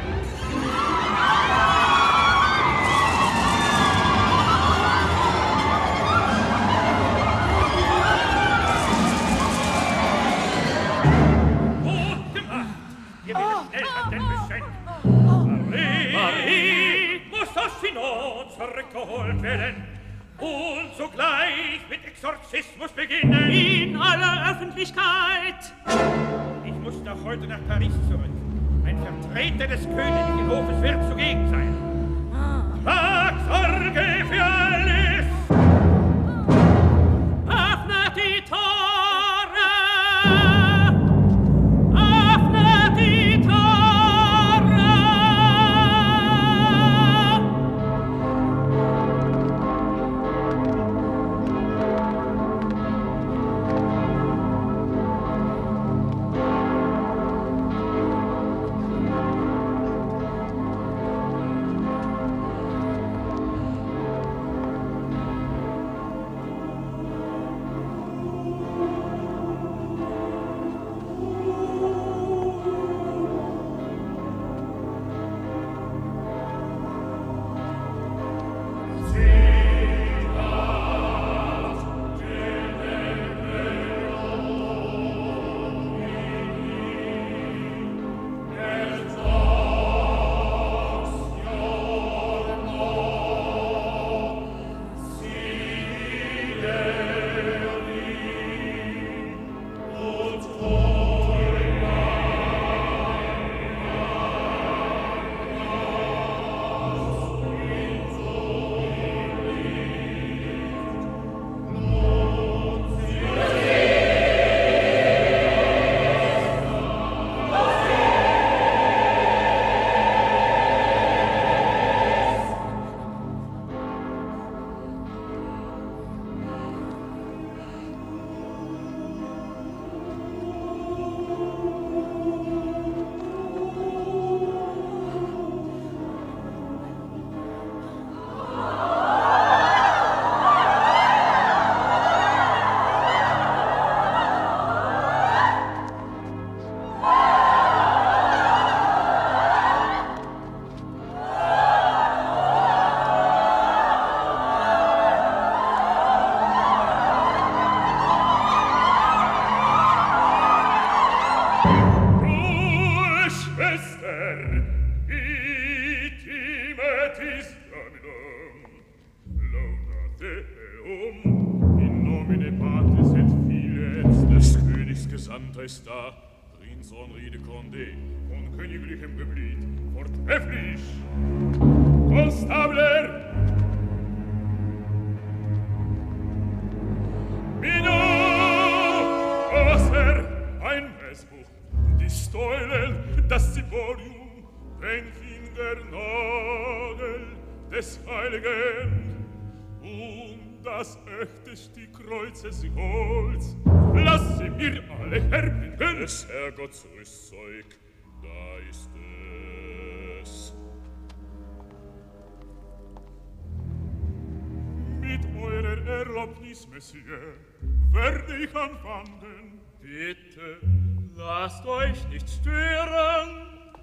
Gut gemacht! Ihr werdet schnell an den Bescheid. Marie! Marie! Muss aus Chinon zurückgeholt werden und sogleich mit Exorzismus beginnen. In aller Öffentlichkeit! Ich muss doch heute nach Paris zurück. Ein Vertreter des königlichen Hofes wird zugegen sein. Trag Sorge für alles! Öffnet die Tore! Öffnet die Tore! ist da, Prinz Henri de Condé, von königlichem Geblüt, vortrefflich! Konstabler! Minot! Außer ein Messbuch, die Steulen, das Ziborium, den Fingernagel des Heiligen und das echte Stück Kreuzes Holz. Lass sie mir alle herbringen. Es Herrgott, so ist Zeug, da ist es. Mit eurer Erlaubnis, Monsieur, werde ich anfangen. Bitte, lasst euch nicht stören.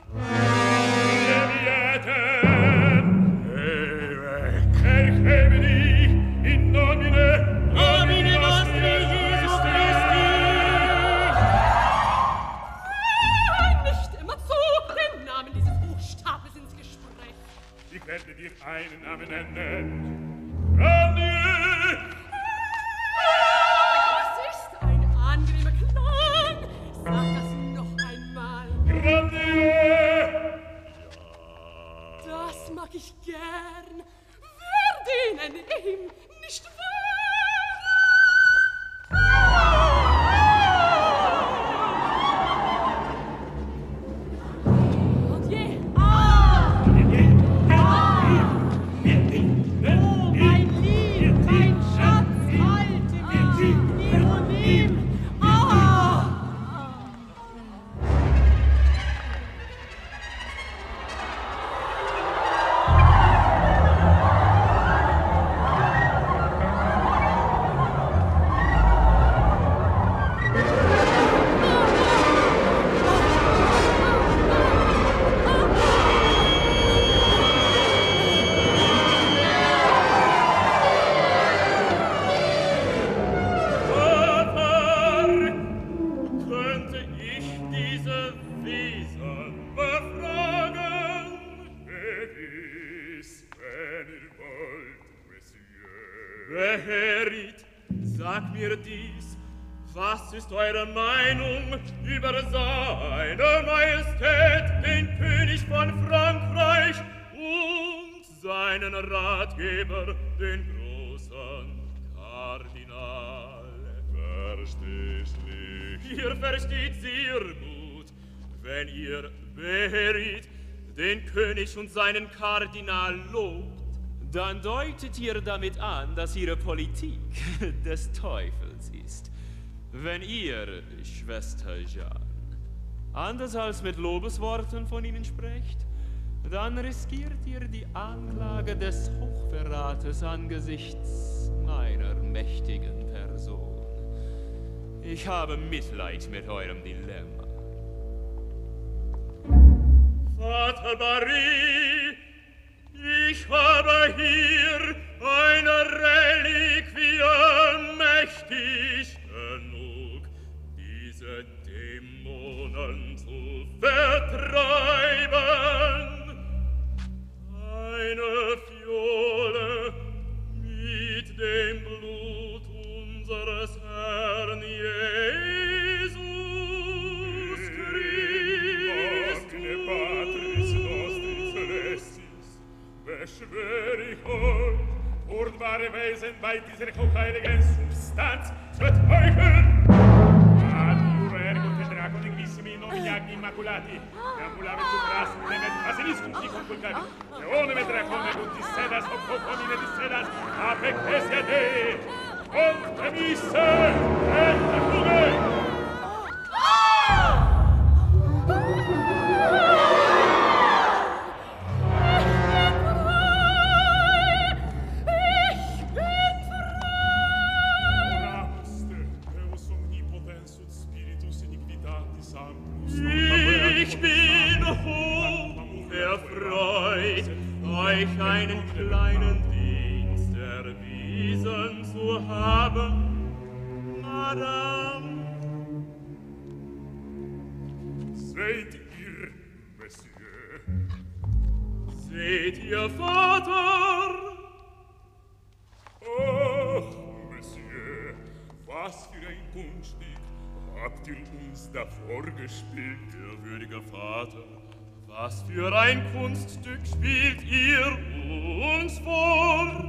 Leviathan! Hey, weg! Erhebe dich in nomine, nomine nostri Jesus Christi! Nicht immer so den Namen dieses Buchstabens ins Gespräch. Ich werde dir einen Namen nennen. Granier! Das ist ein angenehmer Klang. Sag das noch einmal. Granier! Das mag ich gern. Wer denen ihm nicht wahr? Und je. Ah! Ah! Oh, mein Lieb, mein Schatz, halte mich, Hieronym. Ah! Vater, könnte ich diese Wesen befragen? Gewiss, wenn ihr wollt, Monsieur. Beherit, sag mir dies, was ist eure Meinung über seine Majestät, den König von Frankreich und seinen Ratgeber, den großen Kardinal? Versteh ich nicht. Ihr versteht sehr gut, wenn ihr Beherit, den König und seinen Kardinal lobt, dann deutet ihr damit an, dass ihre Politik des Teufels ist. Wenn ihr, Schwester Jeanne, anders als mit Lobesworten von ihnen sprecht, dann riskiert ihr die Anklage des Hochverrates angesichts meiner mächtigen Person. Ich habe Mitleid mit eurem Dilemma. Vater Barry, ich habe hier eine Reliquie mächtig genug, diese Dämonen zu vertreiben. Eine Fiole mit dem Blut unseres Herrn Jesus Christus. Magne Patris nostri celestis, beschwör ich euch, furchtbare Wesen bei dieser hochheiligen Substanz zu verteufeln. Adiure ergo te draco dignissimi nomini agni immaculati, ambulave supras nemet basiliscum qui conculcavi, leone me dracone ut sedas hoc hoc homine dis sedas, apec esia Dei, und emisse, et fuge! Ich bin hoch erfreut, euch einen kleinen Dienst erwiesen zu haben, Madame. Seht ihr, Monsieur? Seht ihr, Vater? Oh, Monsieur, was für ein Kunststück habt ihr uns da vorgespielt, ehrwürdiger Vater? Was für ein Kunststück spielt ihr uns vor?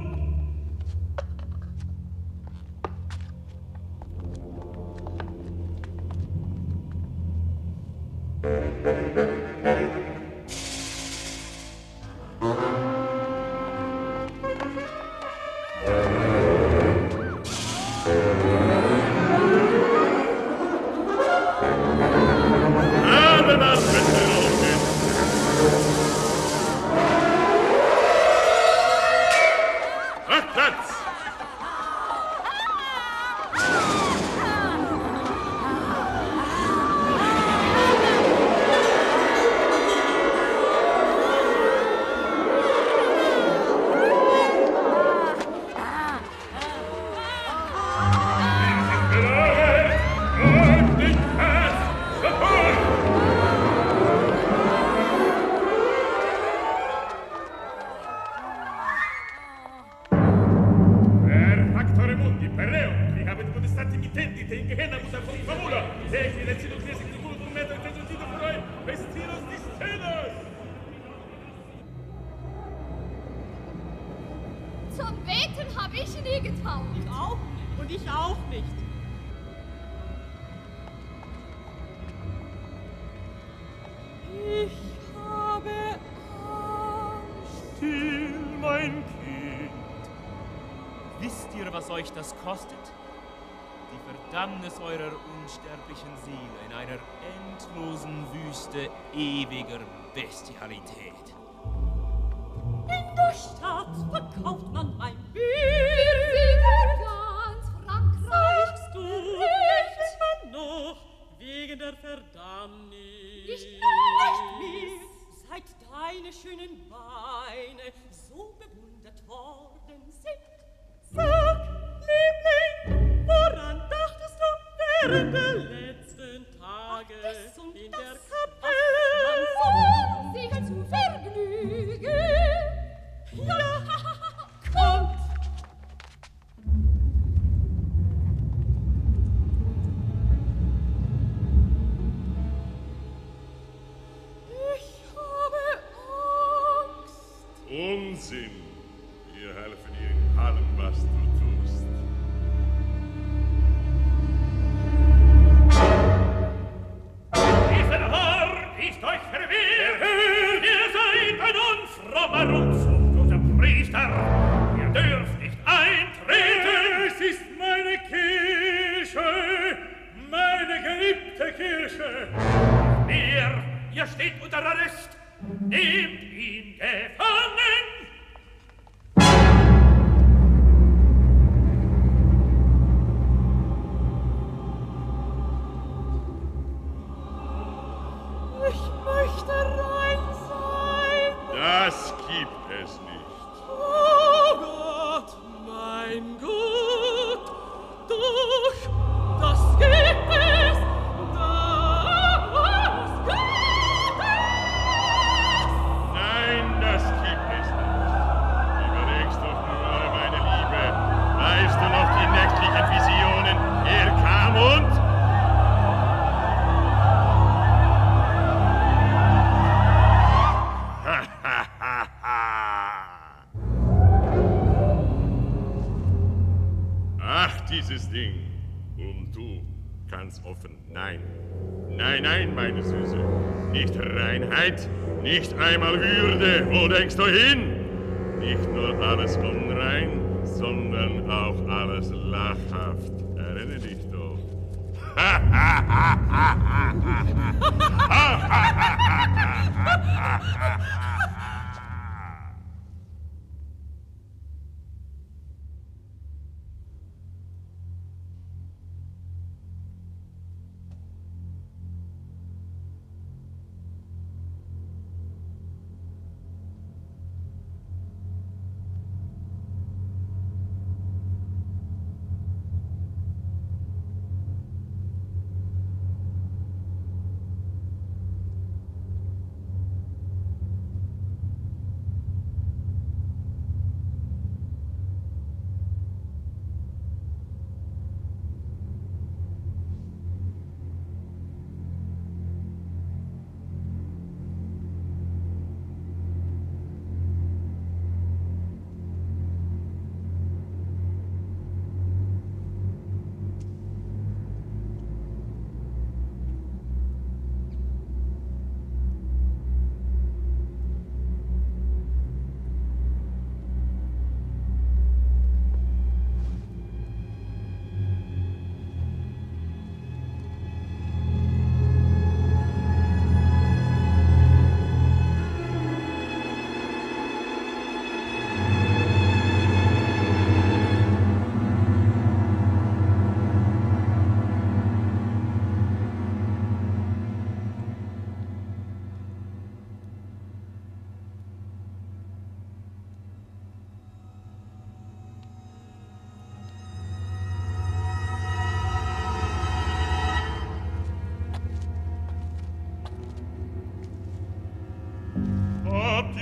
Zum Beten habe ich nie getraut. Ich auch nicht. Und ich auch nicht. Ich habe Angst. Still, mein Kind. Wisst ihr, was euch das kostet? Die Verdammnis eurer unsterblichen Seele in einer endlosen Wüste ewiger Bestialität. In der Stadt verkauft man ein Bier. Wir sind ganz Frankreich. Sagst du, rechnet man noch wegen der Verdammnis? Nicht noch. Nicht mehr, seit deine schönen Beine so bewundert worden sind. Sag, Liebling, woran dachtest du während der letzten Tage in der Kapelle? Man sich zu vergnügen. Ja, kommt! Ich habe Angst. Unsinn! Wir helfen dir in allem, was du tust. Dieser Hort ist euch verwehrt! Ihr seid ein unfrommer und zuchtloser Priester! Ihr dürft nicht eintreten! Es ist meine Kirche! Meine geliebte Kirche! Ihr, ihr steht unter Arrest! Nehmt ihn gefangen! Ich möchte rein sein. Das gibt es nicht. Oh Gott, mein Gott, doch das gibt es, das gibt es. Nein, das gibt es nicht. Überlegst doch nur, meine Liebe. Weißt du noch die nächtlichen Visionen? Er kam und... Ach, dieses Ding. Und du kannst offen nein. Nein, nein, meine Süße. Nicht Reinheit, nicht einmal Würde. Wo denkst du hin? Nicht nur alles unrein, sondern auch alles lachhaft. Erinnere dich doch.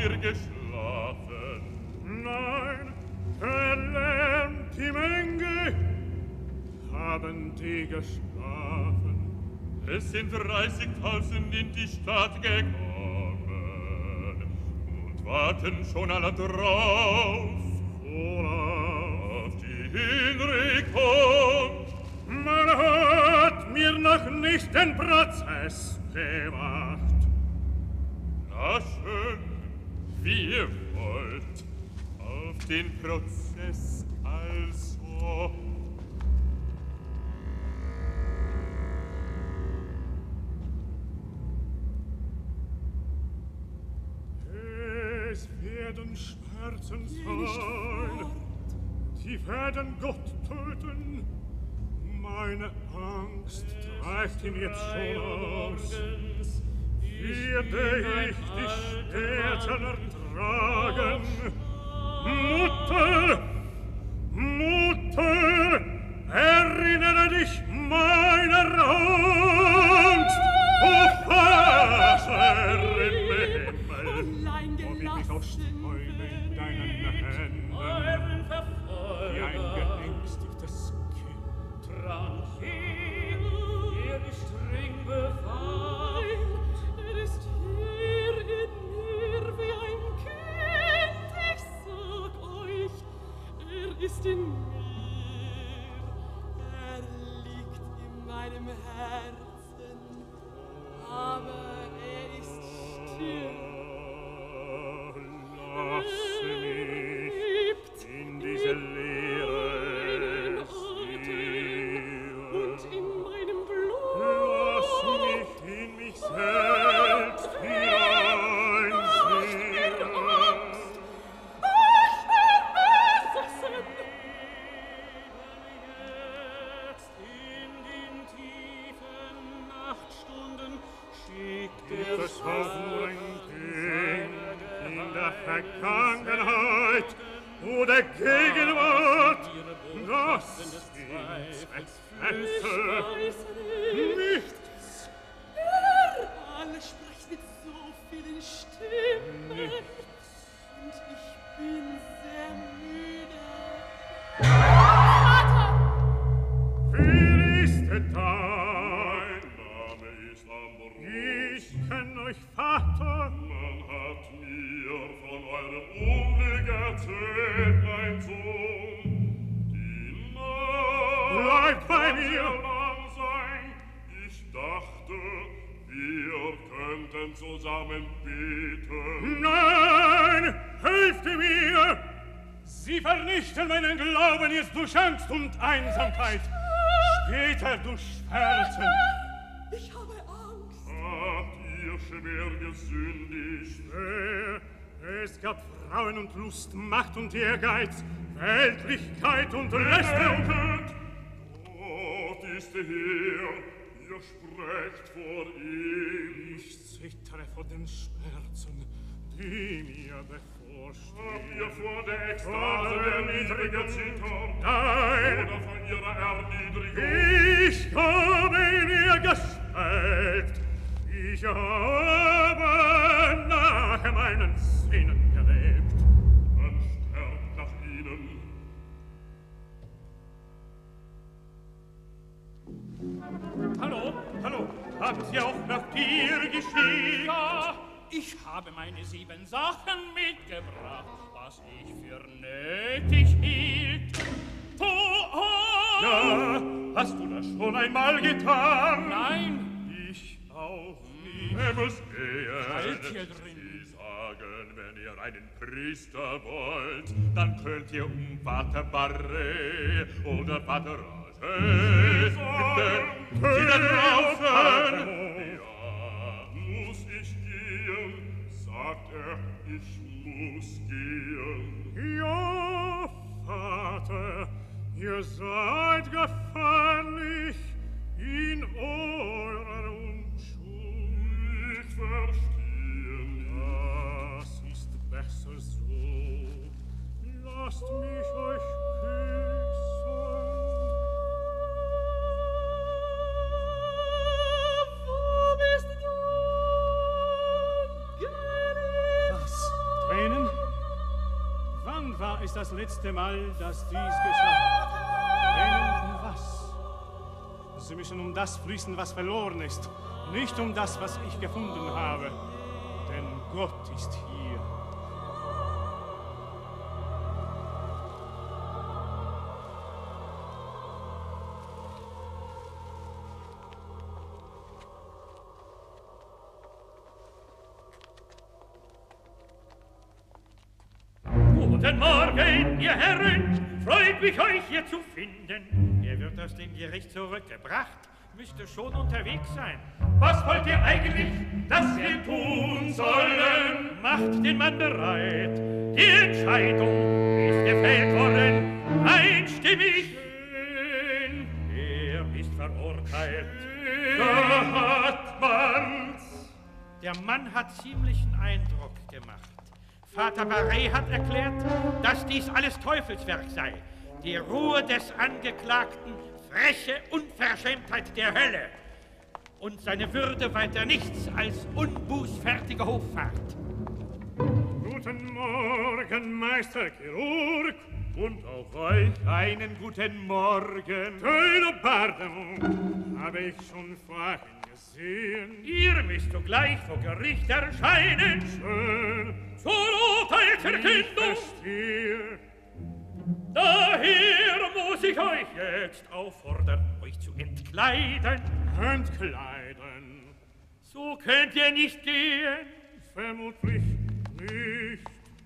ihr geschlafen? Nein, erlernt die Menge, haben die geschlafen. Es sind dreißigtausend in die Stadt gekommen und warten schon alle drauf, worauf? Auf die Hinrichtung. Man hat mir noch nicht den Prozess gemacht. Na schön, wie ihr wollt. Auf den Prozess also. Es werden Schmerzen sein, die werden Gott töten. Meine Angst treibt ihn jetzt schon aus. Werde ich die Schmerzen ertragen? Mutter, Mutter, erinnere dich meiner Angst. O Vater im Himmel, ob ich mich ausstreue in deinen Händen, wie ein geängstigtes Kind. Tranquil, er ist streng beweint, er ist hier in mir wie ein Kind, ich sag euch, er ist in mir, er liegt in meinem Herzen, aber er ist still. Lass mich in diese Leere und in meinem Blut. Lass mich in mich selbst hineinsehen. Ich bin Angst, ich bin besessen. jetzt in den tiefen Nachtstunden schickt er Das war nur ein Kind in der Vergangenheit oder Gegenwart. Das sind Zweifel. Nichts. Er alle spricht mit so vielen Stimmen. Und ich bin sehr müde. Vater! Wer ist dein? Name ist Ambrose. Ich kenn euch, Vater. Man hat mir von eurem Unglück erzählt, mein Sohn. Die Nacht Bleibt bei mir. wird lang sein. Ich dachte, wir könnten zusammen beten. Nein, helft mir! Sie vernichten meinen Glauben jetzt durch Angst und Einsamkeit. Später durch Schmerzen. Ich habe Angst. Habt ihr schwer gesündigt? Äh, Es gab Frauen und Lust, Macht und Ehrgeiz, Weltlichkeit und Lästerung. Gott ist hier, ihr sprecht vor ihm. Ich zittere vor den Schmerzen, die mir bevorstehen. Habt ihr vor der Ekstase der Niedrigen zittert? Nein! Oder von ihrer Erniedrigung? Ich habe in ihr geschwelgt. Ich habe nach meinen Sinnen gelebt. Man sterbt nach ihnen. Hallo, hallo, habt ihr auch nach dir geschickt? Ja, ich habe meine sieben Sachen mitgebracht, was ich für nötig hielt. Du, oh! Ja, hast du das schon einmal getan? Nein. Ich auch nicht. Er muss gehen. Halt hier drin. Sie sagen, wenn ihr einen Priester wollt, dann könnt ihr um Pater Barret oder Pater Rage. Sie dann laufen. Ja, muss ich gehen, sagt er, ich muss gehen. Ja, Vater, ihr seid gefährlich in eurer Unschuld. Ich verstehe nicht. Das ist besser so. Lasst mich euch küssen. Wo bist du? Was? das letzte Mal, dass dies geschah. Tränen um was? Sie müssen um das fließen, was verloren ist, nicht um das, was ich gefunden habe. Denn Gott ist hier. Guten Morgen, ihr Herren! Freut mich, euch hier zu finden. Er wird aus dem Gericht zurückgebracht, müsste schon unterwegs sein. Was wollt ihr eigentlich, dass wir tun sollen? Macht den Mann bereit. Die Entscheidung ist gefällt worden, einstimmig. Schön. Er ist verurteilt. Da hat man's. Der Mann hat ziemlichen Eindruck gemacht. Vater Barret hat erklärt, dass dies alles Teufelswerk sei. Die Ruhe des Angeklagten, freche Unverschämtheit der Hölle. Und seine Würde weiter nichts als unbußfertige Hoffart. Guten Morgen, Meister Chirurg. Und auch euch einen guten Morgen. Keine Pardon, habe ich schon vorhin gesehen. Ihr müsst sogleich vor Gericht erscheinen. Schön. Zur Urteilserkündung. Ich verstehe. Daher muss ich euch jetzt auffordern, euch zu entkleiden. Entkleiden? So könnt ihr nicht gehen. Vermutlich nicht.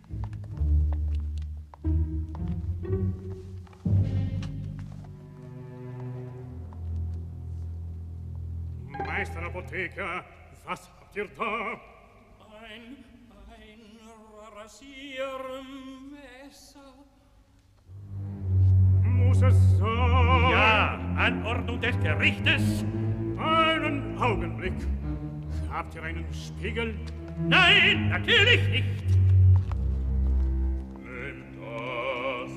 Meister Apotheker, was habt ihr da? Ein, ein Rasiermesser. Muss es sein? Ja, Anordnung des Gerichtes. Einen Augenblick. Habt ihr einen Spiegel? Nein, natürlich nicht. Nehmt das.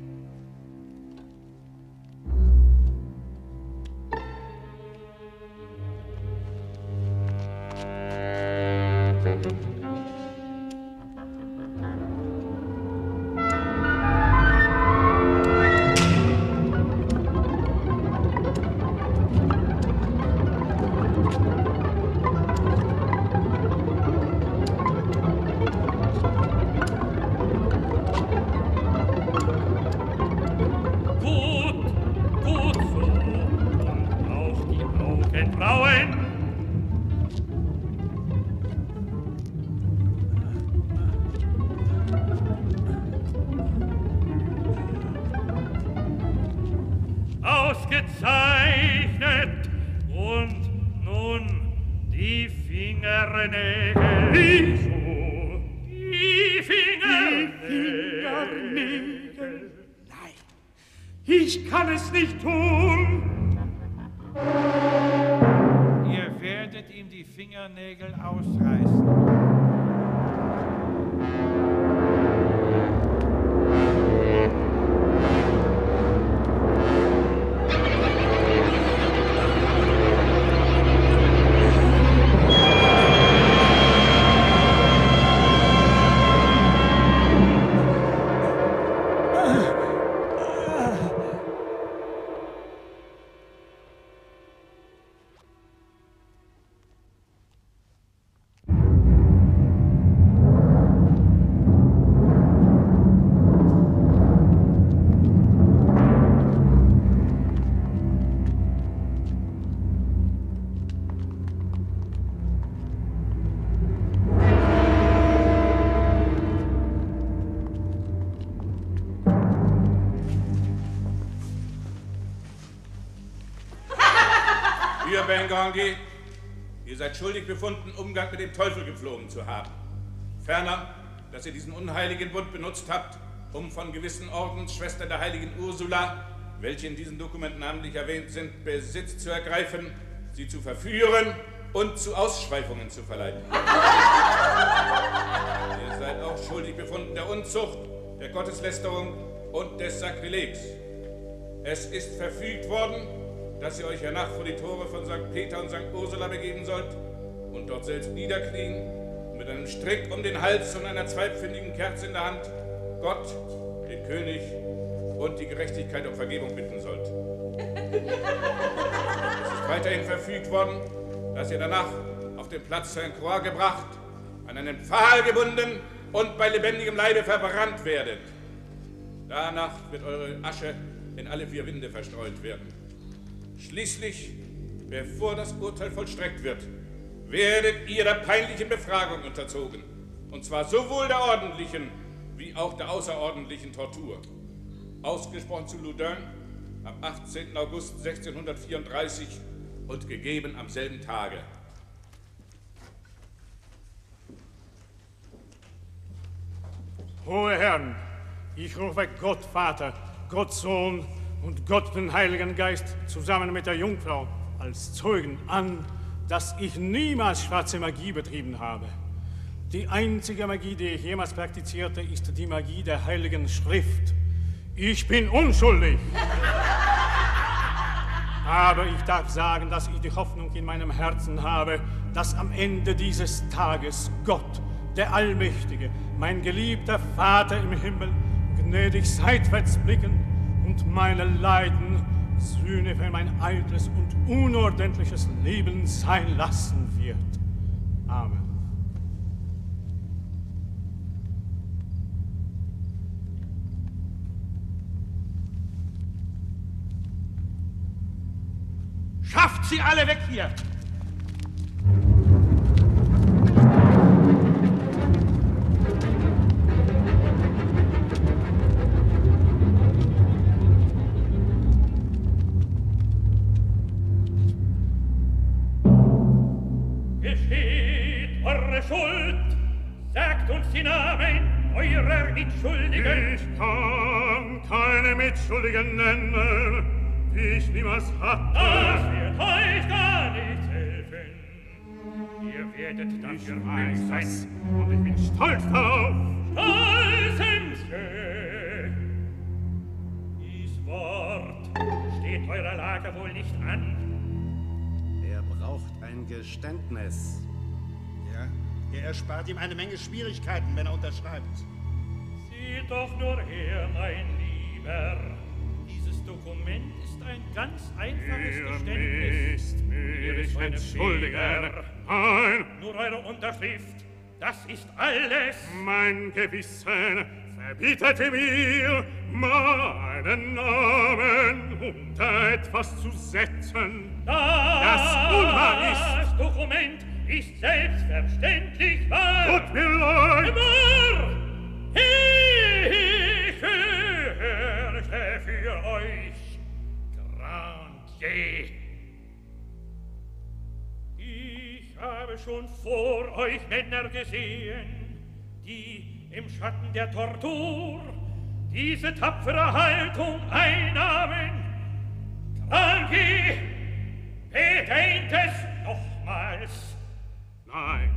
Ausgezeichnet. Und nun die Fingernägel. Wieso? Die Fingernägel. Die Fingernägel. Nein, ich kann es nicht tun. Ihr werdet ihm die Fingernägel ausreißen. Bengangi, ihr seid schuldig befunden, Umgang mit dem Teufel gepflogen zu haben. Ferner, dass ihr diesen unheiligen Bund benutzt habt, um von gewissen Ordensschwestern der heiligen Ursula, welche in diesen Dokumenten namentlich erwähnt sind, Besitz zu ergreifen, sie zu verführen und zu Ausschweifungen zu verleiten. Ihr seid auch schuldig befunden der Unzucht, der Gotteslästerung und des Sakrilegs. Es ist verfügt worden, dass ihr euch hernach vor die Tore von Sankt Peter und Sankt Ursula begeben sollt und dort selbst niederknien, mit einem Strick um den Hals und einer zweipfündigen Kerze in der Hand, Gott, den König und die Gerechtigkeit um Vergebung bitten sollt. Es ist weiterhin verfügt worden, dass ihr danach auf den Platz Saint-Croix gebracht, an einen Pfahl gebunden und bei lebendigem Leibe verbrannt werdet. Danach wird eure Asche in alle vier Winde verstreut werden. Schließlich, bevor das Urteil vollstreckt wird, werdet ihr der peinlichen Befragung unterzogen. Und zwar sowohl der ordentlichen wie auch der außerordentlichen Tortur. Ausgesprochen zu Loudun am achtzehnten August sechzehnhundertvierunddreißig und gegeben am selben Tage. Hohe Herren, ich rufe Gott Vater, Gott Sohn und Gott den Heiligen Geist zusammen mit der Jungfrau als Zeugen an, dass ich niemals schwarze Magie betrieben habe. Die einzige Magie, die ich jemals praktizierte, ist die Magie der Heiligen Schrift. Ich bin unschuldig. Aber ich darf sagen, dass ich die Hoffnung in meinem Herzen habe, dass am Ende dieses Tages Gott, der Allmächtige, mein geliebter Vater im Himmel, gnädig seitwärts blicken und meine Leiden Sühne für mein eitles und unordentliches Leben sein lassen wird. Amen. Schafft sie alle weg hier! Gesteht eure Schuld! Sagt uns die Namen eurer Mitschuldigen! Ich kann keine Mitschuldigen nennen, die ich niemals hatte. Das wird euch gar nicht helfen. Ihr werdet dafür blind sein. Und ich bin stolz darauf. Stolzenske! Dies Wort steht eurer Lage wohl nicht an. Er braucht ein Geständnis. Ja, er erspart ihm eine Menge Schwierigkeiten, wenn er unterschreibt. Sieh doch nur her, mein Lieber. Dieses Dokument ist ein ganz einfaches Ihr Geständnis. müsst mich entschuldigen. Nein. Nur eure Unterschrift, das ist alles. Mein Gewissen verbietet mir, meinen Namen unter etwas zu setzen, das, das unwahr ist. Das Dokument ist selbstverständlich wahr. Tut mir leid. Wahr! Ich fürchte für euch, Grandier. Ich habe schon vor euch Männer gesehen, die im Schatten der Tortur diese tapfere Haltung einnahmen. Grandier, bedenkt es nochmals. Nein.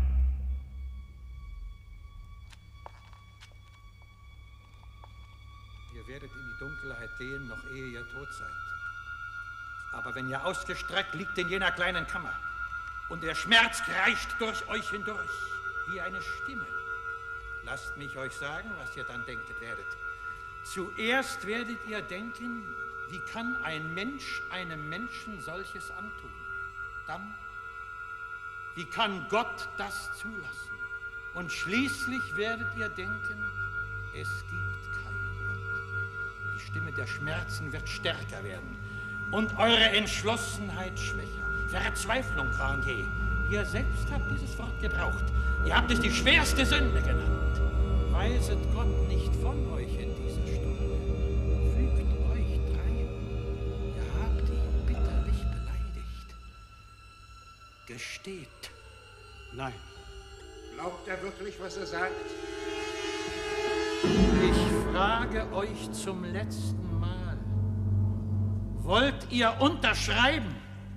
Ihr werdet in die Dunkelheit gehen, noch ehe ihr tot seid. Aber wenn ihr ausgestreckt liegt in jener kleinen Kammer und der Schmerz kreischt durch euch hindurch, wie eine Stimme, lasst mich euch sagen, was ihr dann denken werdet. Zuerst werdet ihr denken, wie kann ein Mensch einem Menschen solches antun? Dann, wie kann Gott das zulassen? Und schließlich werdet ihr denken, es gibt keinen Gott. Die Stimme der Schmerzen wird stärker werden und eure Entschlossenheit schwächer. Verzweiflung, Grandier. Ihr selbst habt dieses Wort gebraucht. Ihr habt es die schwerste Sünde genannt. Weiset Gott nicht von euch in dieser Stunde. Fügt euch drein. Ihr habt ihn bitterlich beleidigt. Gesteht. Nein. Glaubt er wirklich, was er sagt? Ich frage euch zum letzten Mal. Wollt ihr unterschreiben?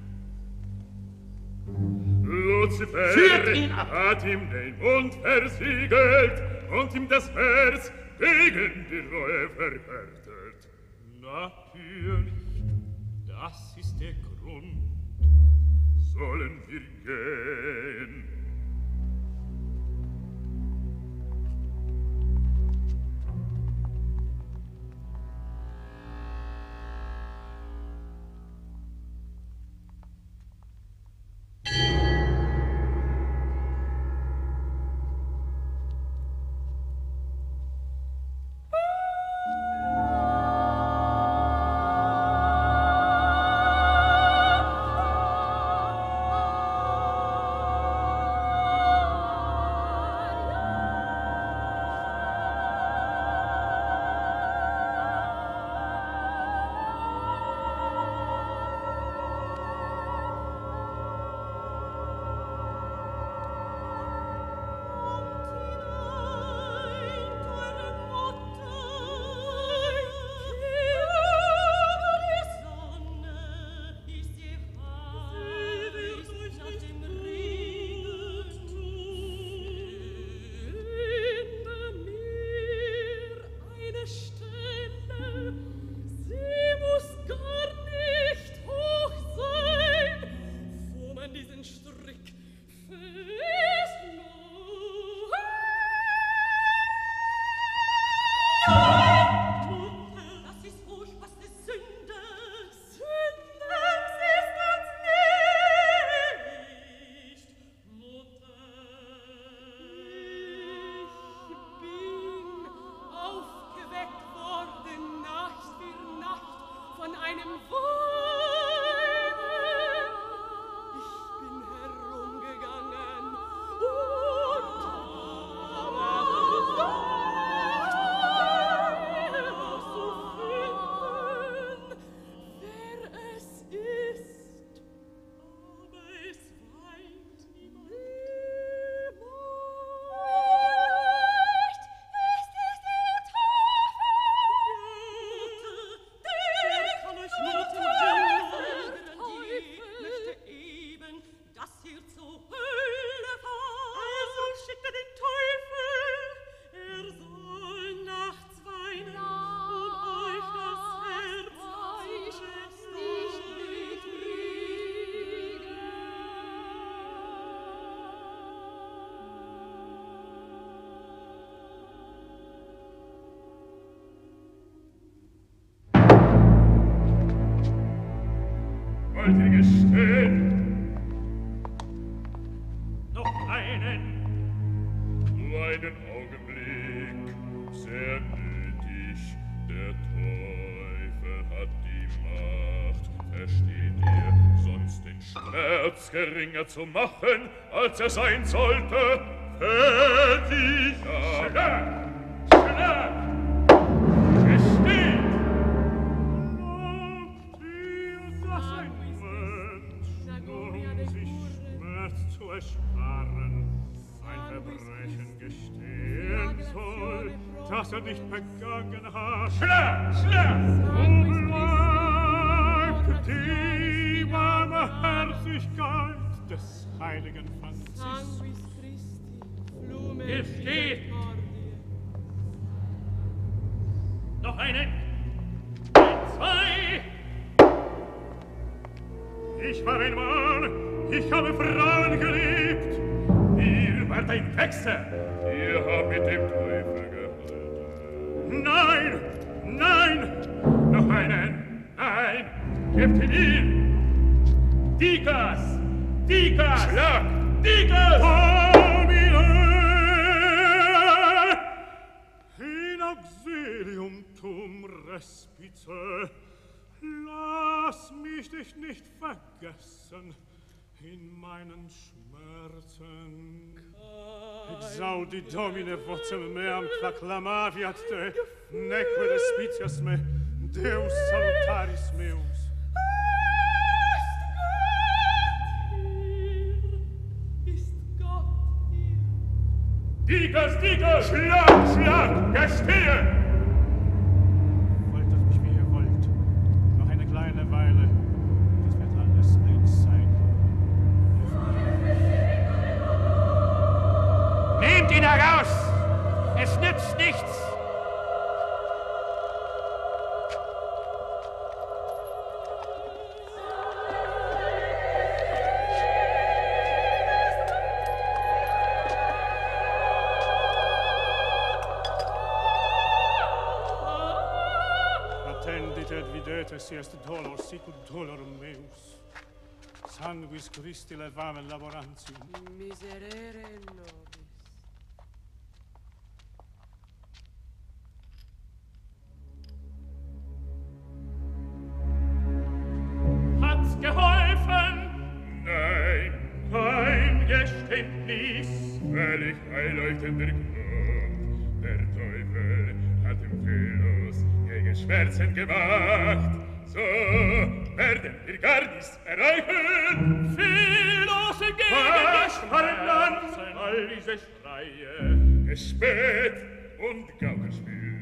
Luzifer Führt ihn ab! Hat ihm den Mund versiegelt und ihm das Herz gegen die Reue verhärtet. Natürlich, das ist der Grund. Sollen wir gehen? wollt ihr gestehen? Noch einen. Nur einen Augenblick, sehr nötig. Der Teufel hat die Macht, versteht ihr, sonst den Schmerz geringer zu machen, als er sein sollte. Fertig! Schlag! Schlag! Gesteh! Glaubt ihr, dass ein Mensch, nur um sich Schmerz zu ersparen, ein Verbrechen gestehen soll, das er nicht begangen hat? Schlag! Schlag! Wo bleibt die Barmherzigkeit des heiligen Franziskus? Gesteh! Noch einen! Ein, zwei! Ich war ein Mann, ich habe Frauen geliebt. Ihr wart ein Hexer! Ihr habt mit dem Teufel gehalten. Nein! Nein! Noch einen! Nein! Gebt ihn ihm! Dikas! Dikas! Schlag! Dikas! Domine! In auxilium tum respice, lass mich dich nicht vergessen in meinen Schmerzen. Exaudi Domine vocem meam claclamaviat te, neque respicias me, Deus salutaris meus. Dikas, Dikas! Schlag, Schlag! Gestehe! Foltert mich, wie ihr wollt. Noch eine kleine Weile. Das wird alles eins sein. Nehmt ihn heraus! Es nützt nichts! Si est dolor, sicut dolorum meus. Sanguis Christi levamen laborantium. Miserere nobis. Hat's geholfen? Nein, kein Geständnis. Völlig einleuchtender Grund. Der Teufel hat dem Philos gegen Schmerzen gemacht. So werden wir gar nichts erreichen. Philos gegen Was die waren dann Schmerzen. all diese Streie? Gespät und Gaukelspiel.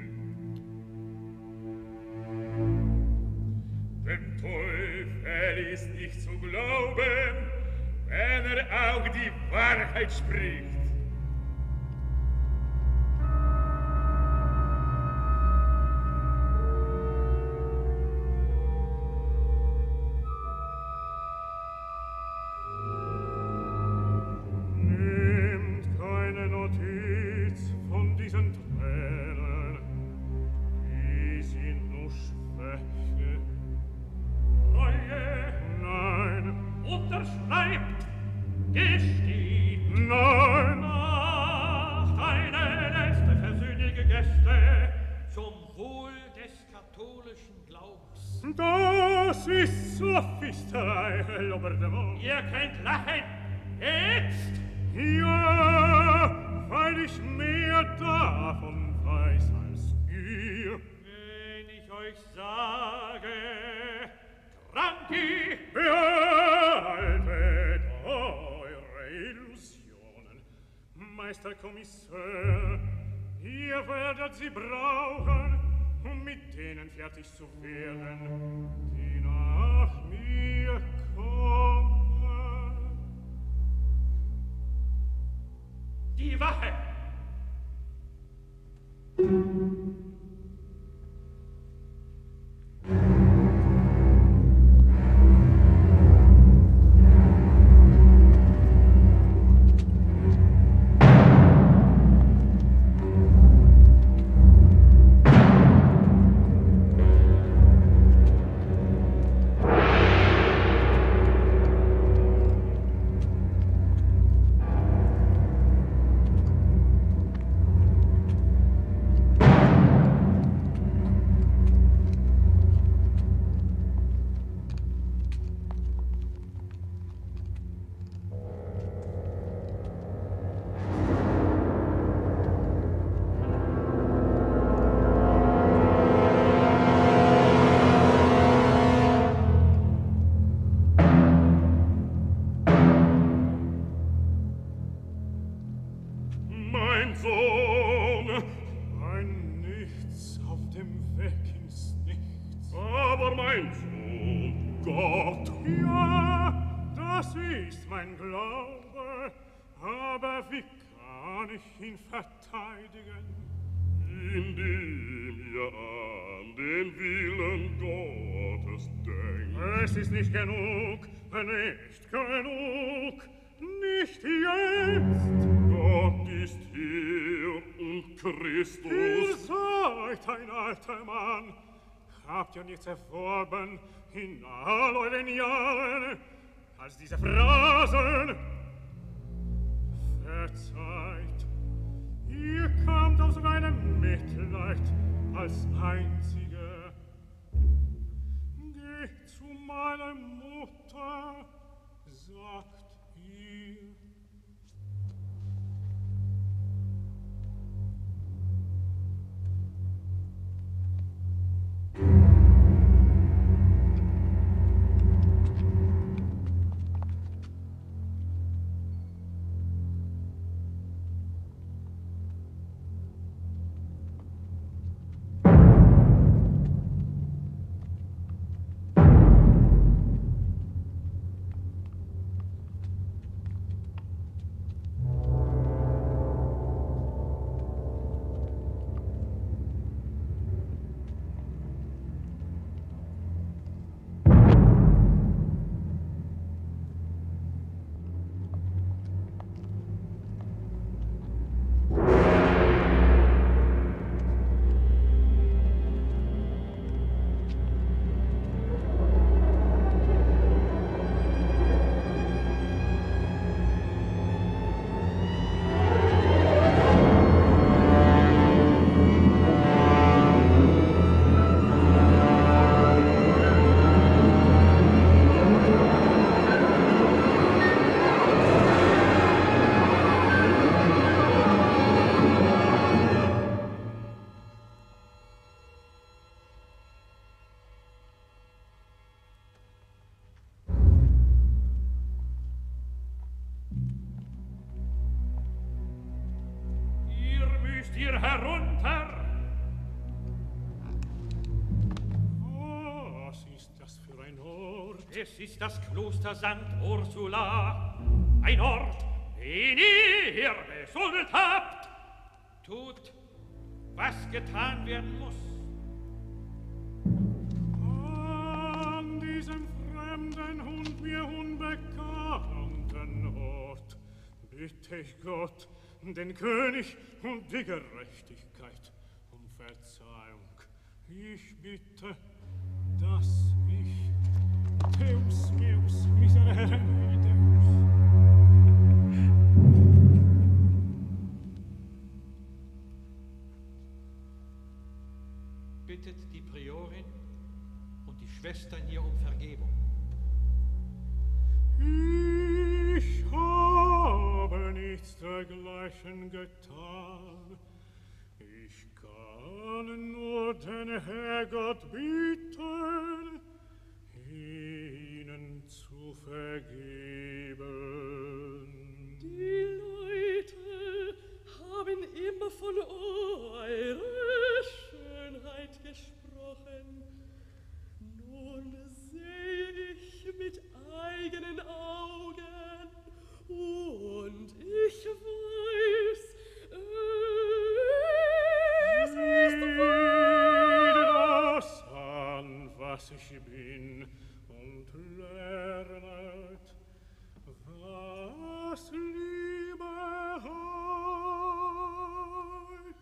Dem Teufel ist nicht zu glauben, wenn er auch die Wahrheit spricht. Das ist Sophisterei, Loberdemont. Ihr könnt lachen. Jetzt? Ja, weil ich mehr davon weiß als ihr. Wenn ich euch sage, Kranki, behaltet eure Illusionen, Meister Kommissar. Ihr werdet sie brauchen, um mit denen fertig zu werden, die nach mir kommen. die Wache! Ja, das ist mein Glaube, aber wie kann ich ihn verteidigen? Indem ihr an den Willen Gottes denkt. Es ist nicht genug, nicht genug, nicht jetzt. Gott ist hier und Christus. Ihr seid ein alter Mann. Habt ihr nichts erworben in all euren Jahren als diese Phrasen? Verzeiht, ihr kamt aus reinem Mitleid als Einzige. Geht zu meiner Mutter, sagt ihr. Hier herunter! Was ist das für ein Ort? Es ist das Kloster Sankt Ursula, ein Ort, den ihr besuddelt habt. Tut, was getan werden muss. An diesem fremden und mir unbekannten Ort bitte ich Gott, den König und die Gerechtigkeit um Verzeihung. Ich bitte, dass ich Deus meus miserere Deus. Bittet die Priorin und die Schwestern hier um Vergebung. Ich habe nichts dergleichen getan. Ich kann nur den Herrgott bitten, ihnen zu vergeben. Die Leute haben immer von eurer Schönheit gesprochen. Nun sehe ich mit eigenen Augen und ich weiß, es ist wahr. Das an, was ich bin, und lernet, was Liebe heißt.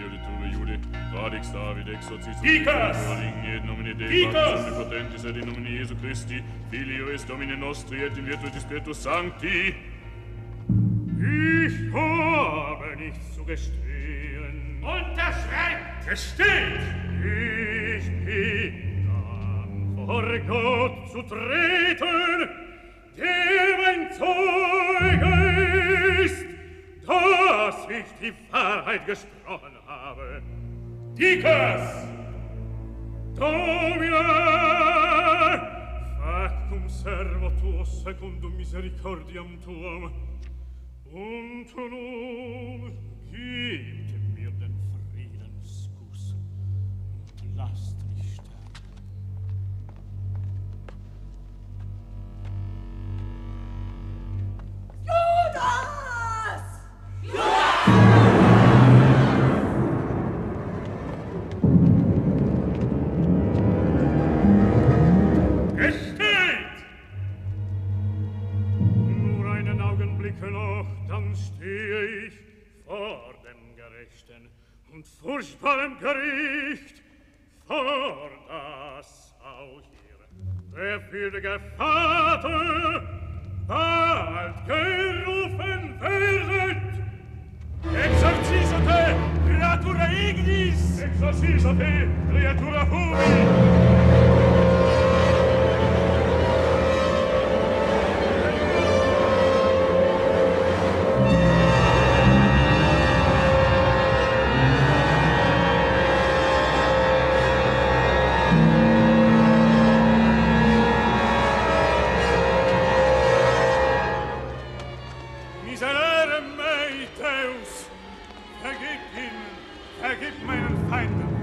Editure Iudi, Radix David, Exorcistus, Dicas! Dicas! Nomine Dei, Dicas! Patris Omnipotentis, et in nomine Jesu Christi, Filio est Domine Nostri, et in virtute Spiritus Sancti. Ich habe nichts zu gestehen. Unterschreibt! Gesteht! Ich bin dann vor Gott zu treten, der mein Zeuge ist, dass ich die Wahrheit gesprochen habe. Dicas! Domine! Factum servo tuo secundum misericordiam tuam. Und nun gebt mir den Friedenskuss und lasst mich sterben. Judas! Gesteht! Nur einen Augenblick noch, dann stehe ich vor dem Gerechten und furchtbarem Gericht, vor das auch ihr, der würdige Vater, bald gerufen werdet. Exorcisate, creatura ignis! Exorcisate, creatura hubi! Miserere mei, Deus! Vergib ihm, vergib meinen Feinden!